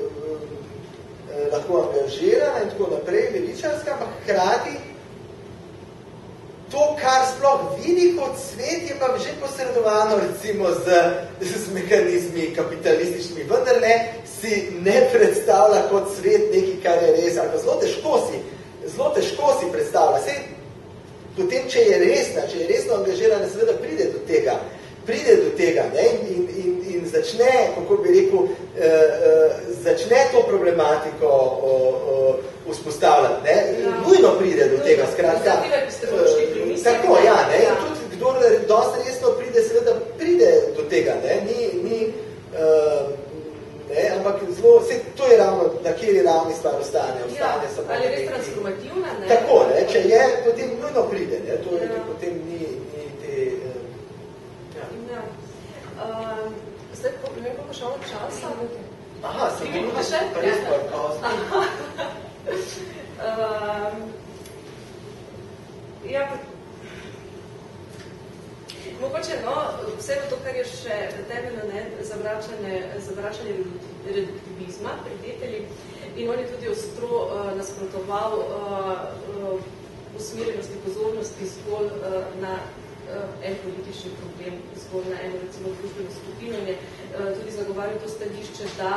lahko angažirana in tako naprej, levičarska, ampak hkrati to, kar sploh vidi kot svet, je pa že posredovano recimo z mehanizmi kapitalističnimi, vendar ne si ne predstavlja kot svet nekaj, kar je res, ali pa zelo težko si predstavlja. Sej, potem, če je resno angažirana, seveda pride do tega, ne? In začne, kako bi rekel, začne to problematiko vzpostavljati. Ne? Nujno pride do tega, skratka. Tako, ja, ne? In tudi, kdor dosti resno pride, seveda pride do tega, ne? Ne, ampak zelo, to je ravno, na kjeri ravni stvar ostane. Ali je res transformativna, ne? Tako, ne, če je, potem nujno pride, ne, to je, potem ni te... Zdaj, ne vem, kako šalo časa. Aha, sem bilo, da sem pa res barkozno. Ja, pa... mogoče, no, vse to, kar je še temeljno, ne, zavračanje reduktivizma pri Detelji, in on je tudi ostro nasprotoval usmerjenosti pozornosti zgolj na en politični problem, zgolj na eno, recimo, družbeno skupino, in je tudi zagovarjal to stališče, da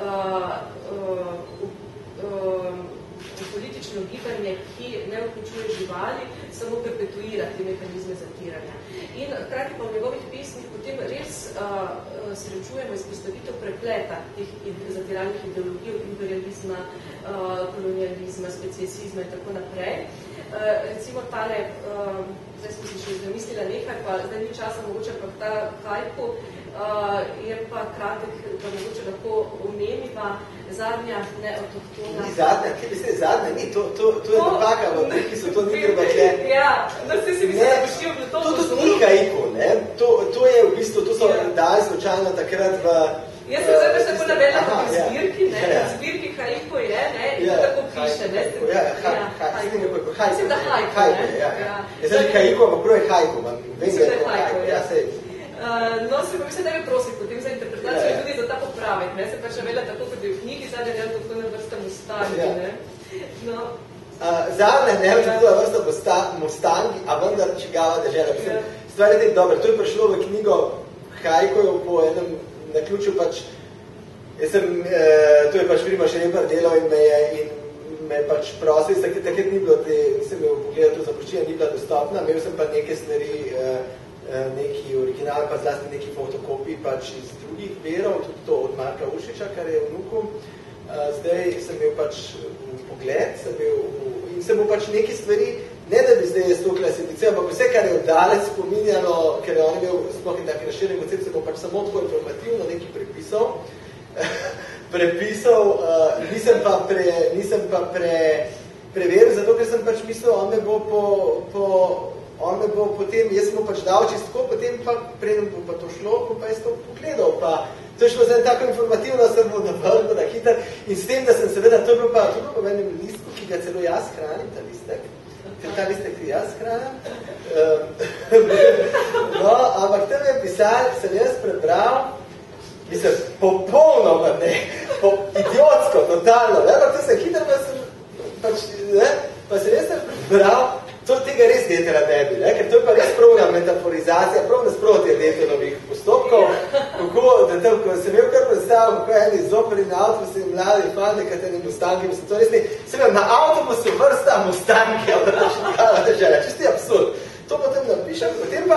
politično gibanje, ki ne vključuje živali, samo perpetuira te mehanizme zatiranja. In hkrati pa v njegovih pesmih potem res srečujemo izpostavitev prepleta teh zatiralnih ideologij, imperializma, kolonializma, speciesizma in tako naprej. Recimo tale, zdaj smo si še zamislila nekaj, pa zdaj ni časa, mogoče pa ta Hajku, je pa kratek, da mogoče lahko omeniva zadnja neautohtona. Ni zadnja, kje bi se zadnja? Ni, to je napaka, ki so to ni treba tle. Ja, da ste si mislili, da boš v to to ni haiku, ne? To je v bistvu, to so dali slučajno takrat v... Jaz sem zdaj tako navedla v zbirki, ne? V zbirki haiku je, ne? In tako piše, ne? Mislim, da haiku, ne? Jaz sem haiku, ampak prvo je haiku. Mislim, da je haiku, ja. No, se pa mislim, da bi prosil potem za interpretacijo tudi za ta popravek, ne? Se pa še vela tako, kot je v knjigi, zadnja neautohtona vrsta Mustangi, ne? No. Zadnja neautohtona vrsta Mustangi, a vendar čigava dežela. Stvar je dobro, to je prišlo v knjigo Hajkojo po enem naključju pač, to je pač Primož Rebar delal in me pač prosil, takrat ni bilo sem jo pogledal to zaproščenje, ni bila dostopna, imel sem pa neke stvari, neki original, pa zlasti neki fotokopij pač iz drugih verov, tudi to od Marka Ušiča, kar je vnuku. Zdaj sem imel pač pogled, in sem mu pač neki stvari, ne da bi zdaj jaz to klasificiral, ampak vse, kar je oddalec spominjano, ker je on imel sploh in taki razširjen koncept, se bo pač samo tako informativno nekaj nisem pa preveril, zato ker sem pač mislil, on me bo potem, jaz sem mu pač dal čistko, potem pa predem bo pa to šlo, bo pa jaz to pogledal, pa to je šlo zdaj tako informativno, sem mu navrlo na hiter in s tem, da sem seveda, to je bilo pa v enem listku, ki ga celo jaz hranim, ta listek, ker ta listek ki jaz hranim. No, ampak tam je pisal, sem jaz prebral, mislim, popolnoma ne, idiotsko, totalno, ne, ampak to sem hiter, pa sem pač, ne, pa sem jaz prebral, tega res Detela ne bi, ne? Ker to je pa res pravna metaforizacija, prav nasprotje Detelovih postopkov, kako, da tam, ko sem imel kar predstavil, kako eni zoprni avtobusi in mladi fante, kateri Mustangi, mislim, to res ne, sem na avtobusu vrsta Mustangi, čisti absurd. To potem napišem,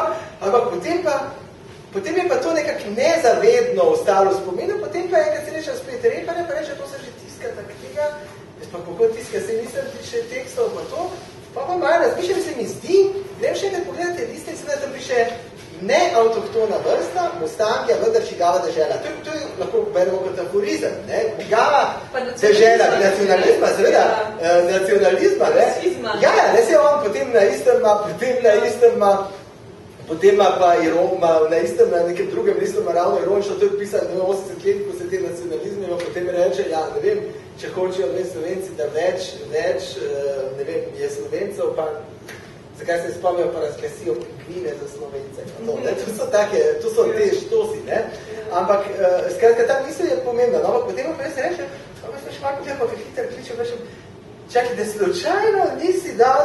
potem je pa to nekako nezavedno ostalo v spominu, potem pa enkrat se reče spet repane, pa reče, to se že tiska ta knjiga, jaz pa kako tiska, se nisem piše tekstov, pa to, pa malo razmišljam, se mi zdi, grem še enkrat pogledati liste in seveda tam piše neautohtona vrsta, Mustangi, vendar čigava dežela. To je lahko beremo kot aforizem, ne? Čigava dežela, nacionalizma, seveda, nacionalizma, ne? Ja, ne se on potem na istem, potem pa na istem, na nekem drugem listu ravno ironično, to je pisal 80 let, ko se te nacionalizme potem reče, ja, ne vem, če hočejo Slovenci, da več, ne vem, je Slovencev, pa zakaj se spomnijo, pa razglasijo pingvine za Slovence. To so te štosi, ne? Ampak, skratka, ta misel je pomembna, no, ampak potem pa se reče, pa še malo lepo, ker hiter kličem, rečem, čakaj, da slučajno nisi dal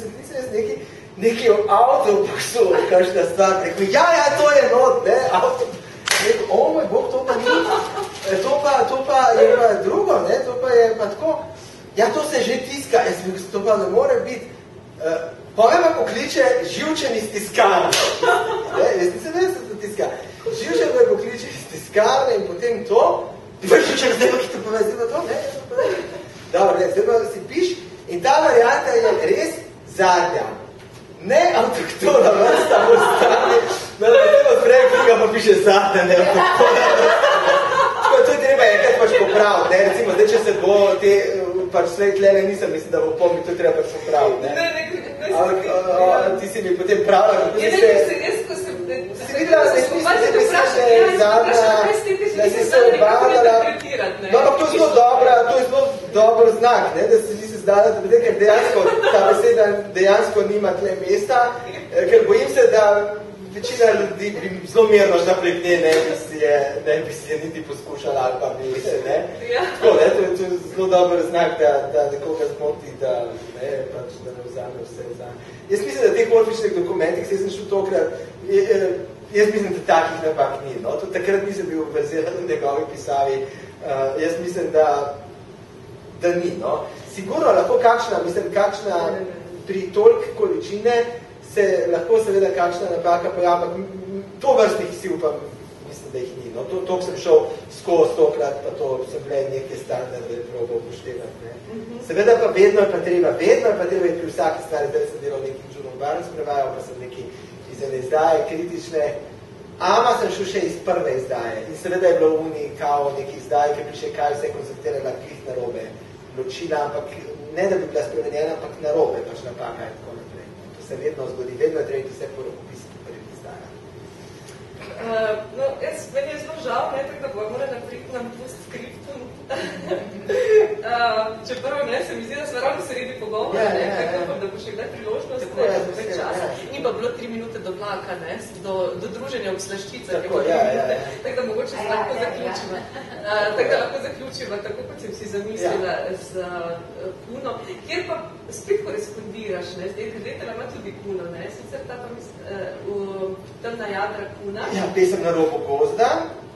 neki avtobusu, kakšna stvar, rekel, ja, to je not, ne, avtobus. Rekel, moj Bog, to pa ni, to pa je pa drugo, ne, to pa je pa tako, ja, to se že tiska, to pa ne more biti, povem pa pokliče živčeni stiskarne, jaz nisem vedel, se to tiska, živčen me pokliče stiskarne in potem to, živčen, zdaj pa ki to povezimo to, ne, dobro, zdaj pa si piš in ta varianta je res zadnja. Ne avtohtona vrsta Mustangi, da potem odprej knjiga pa piše zadnja neavtohtona vrsta. To je treba enkrat pač popraviti, ne, recimo, zdaj, če se bo te, pač slej tlene nisem, mislim, da bo pomni, to je treba pač popraviti, ne. Ti si mi potem pravila, kako si se... Si videla, da je zadnja, da si se obavljala. No, ampak to je zelo dobro znak, ne, da si nisi zdala, ker dejansko ta beseda dejansko nima tle mesta, ker bojim se, da večina ljudi bi zelo mirno šla prek nje, ne bi si je niti poskušala ali pa bi, ne. Tako, ne, to je zelo dober znak, da nekoga zmoti, da ne vzame vse za. Jaz mislim, da teh orfičnih dokumentih, se sem šel tokrat, jaz mislim, da takih napak ni. No? Tudi takrat nisem bil verziran v njegovi pisavi. Jaz mislim, da ni. No? Sigurno lahko kakšna pri toliko količine se lahko seveda kakšna napaka pojavlja, to vrstnih si upam, mislim, da jih ni. No? To sem šel skozi tokrat, pa to sem bile neke standarde probo upoštevati. Ne? Seveda pa vedno je pa treba pri vsaki stvari, da sem delal neki Juno Barnes prevajal, pa sem neki iz ene izdaje kritične. Ama sem šel še iz prve izdaje in seveda je bilo v kao neki izdaje, ki piše, kaj vse konceptirala klih narobe, ločila, ampak ne da bi bila spremenjena, ampak narobe, pač napaka in tako naprej. To se vedno zgodi, vedno je treba vse porokopisati v prvih izdajah. Meni je zelo žal, tako da bojo morali napriti nam postscriptum. Čeprav se mi zdi, da smo ravno sredi pogovora, tako da bo še kdaj priložnost, več časa. Ni pa bilo 3 minute do vlaka, do druženja v slaščicah. Tako da mogoče se lahko zaključiva. Tako kot sem si zamislila z Kuno, kjer pa spet korespondiraš, Detela ima tudi Kuno, sicer ta temna jadra Kuna. Ja, pesem Na robu gozda.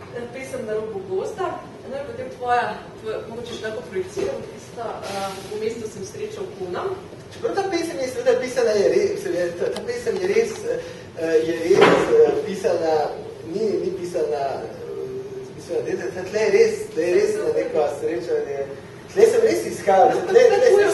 No in potem tvoja, mogoče še lahko projiciram, v mestu sem srečal Kuna. Čeprav ta pesem je seveda pisana, ta pesem je res pisana, ni pisana, tle je res na neko srečanje. Tle sem res iskal, tle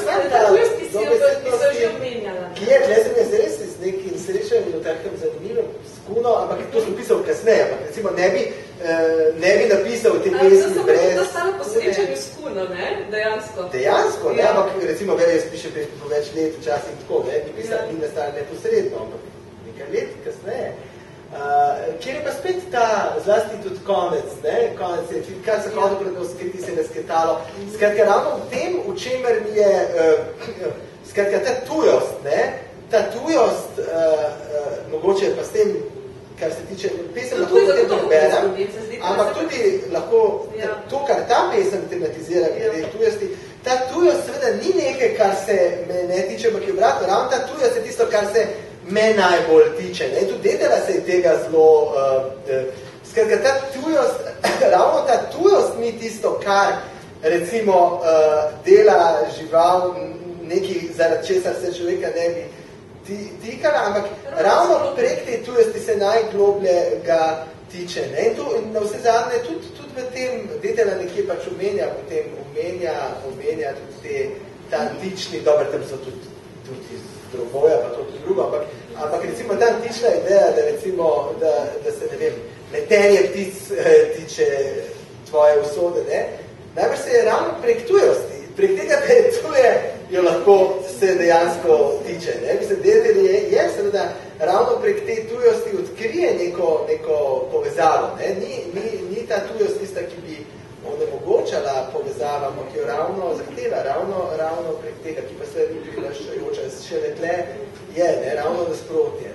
sem jaz res iz nekim srečanjem v takem zanimivem s Kuno, ampak to sem pisal kasneje, ampak recimo ne bi napisal te pesmi brez... To stalo po srečanju s Kuno, dejansko? Dejansko, ne, ampak recimo jaz pišem po več let včasih tako, ni nastala neposredno, ampak nekaj let kasneje. Kjer je pa spet ta, zlasti tudi konec, kar se hodil pred skriti se je razkretalo. Skratka, ravno v tem, v čemer mi je, skratka, ta tujost, mogoče pa s tem, kar se tiče, pesem lahko potem preberem, ampak tudi lahko, to, kar ta pesem tematizira, glede tujosti, ta tujost seveda ni nekaj, kar se me ne tiče, ampak je obratno, ravno ta tujost je tisto, kar se me najbolj tiče. In tudi Detela se je tega zelo... Skratka, ravno ta tujost ni tisto, kar recimo dela žival nekaj, zaradi česar se človeka ne bi tikala, ampak ravno prek te tujosti se najgloblje ga tiče. In na vse zadnje tudi v tem Detela nekje pač omenja tudi ta antični, dobro, tam so tudi drogoja, pa to tudi drugo, ampak recimo ta antična ideja, da recimo, da se, ne vem, letenje ptic tiče tvoje usode, najbrž se je ravno prek tujosti, prek tega, da je tuje, jo lahko se dejansko tiče. Mislim, Detel je seveda ravno prek te tujosti odkrije neko povezavo. Ni ta tujost tista, ki bi onemogočala povezava, ampak jo ravno zahteva, ravno prek tega, ki pa se ni priraščajoča. Še ne tle je, ravno nasprotje.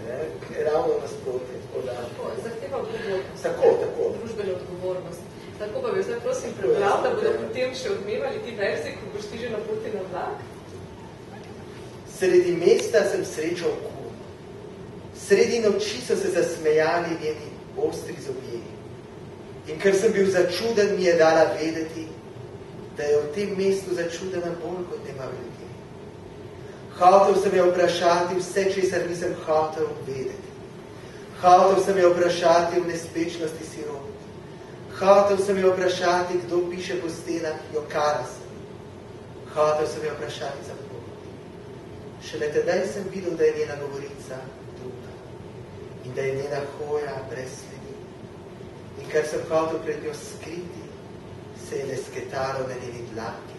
Zahteva odgovornost. Tako. Družbeno odgovornost. Tako pa bi zdaj prosim prebral, da bodo potem še odmevali ti verzi, ko boš ti že na poti na vlak. Sredi mesta sem srečal Kuno. Sredi noči so se zasmejali njeni ostri zobje. In ker sem bil začuden, mi je dala vedeti, da je v tem mestu začudena bolj kot nema ljudi. Hotel sem jo vprašati vse, česar nisem hotel vedeti. Hotel sem jo vprašati v nespečnosti sirov. Hotel sem jo vprašati, kdo piše po stenah, jokara sem. Hotel sem jo vprašati za Bog. Šele tedaj sem videl, da je njena govorica druga in da je njena hoja brez sledi. In ker sem hotel pred njo skriti, se je lesketalo na njeni dlaki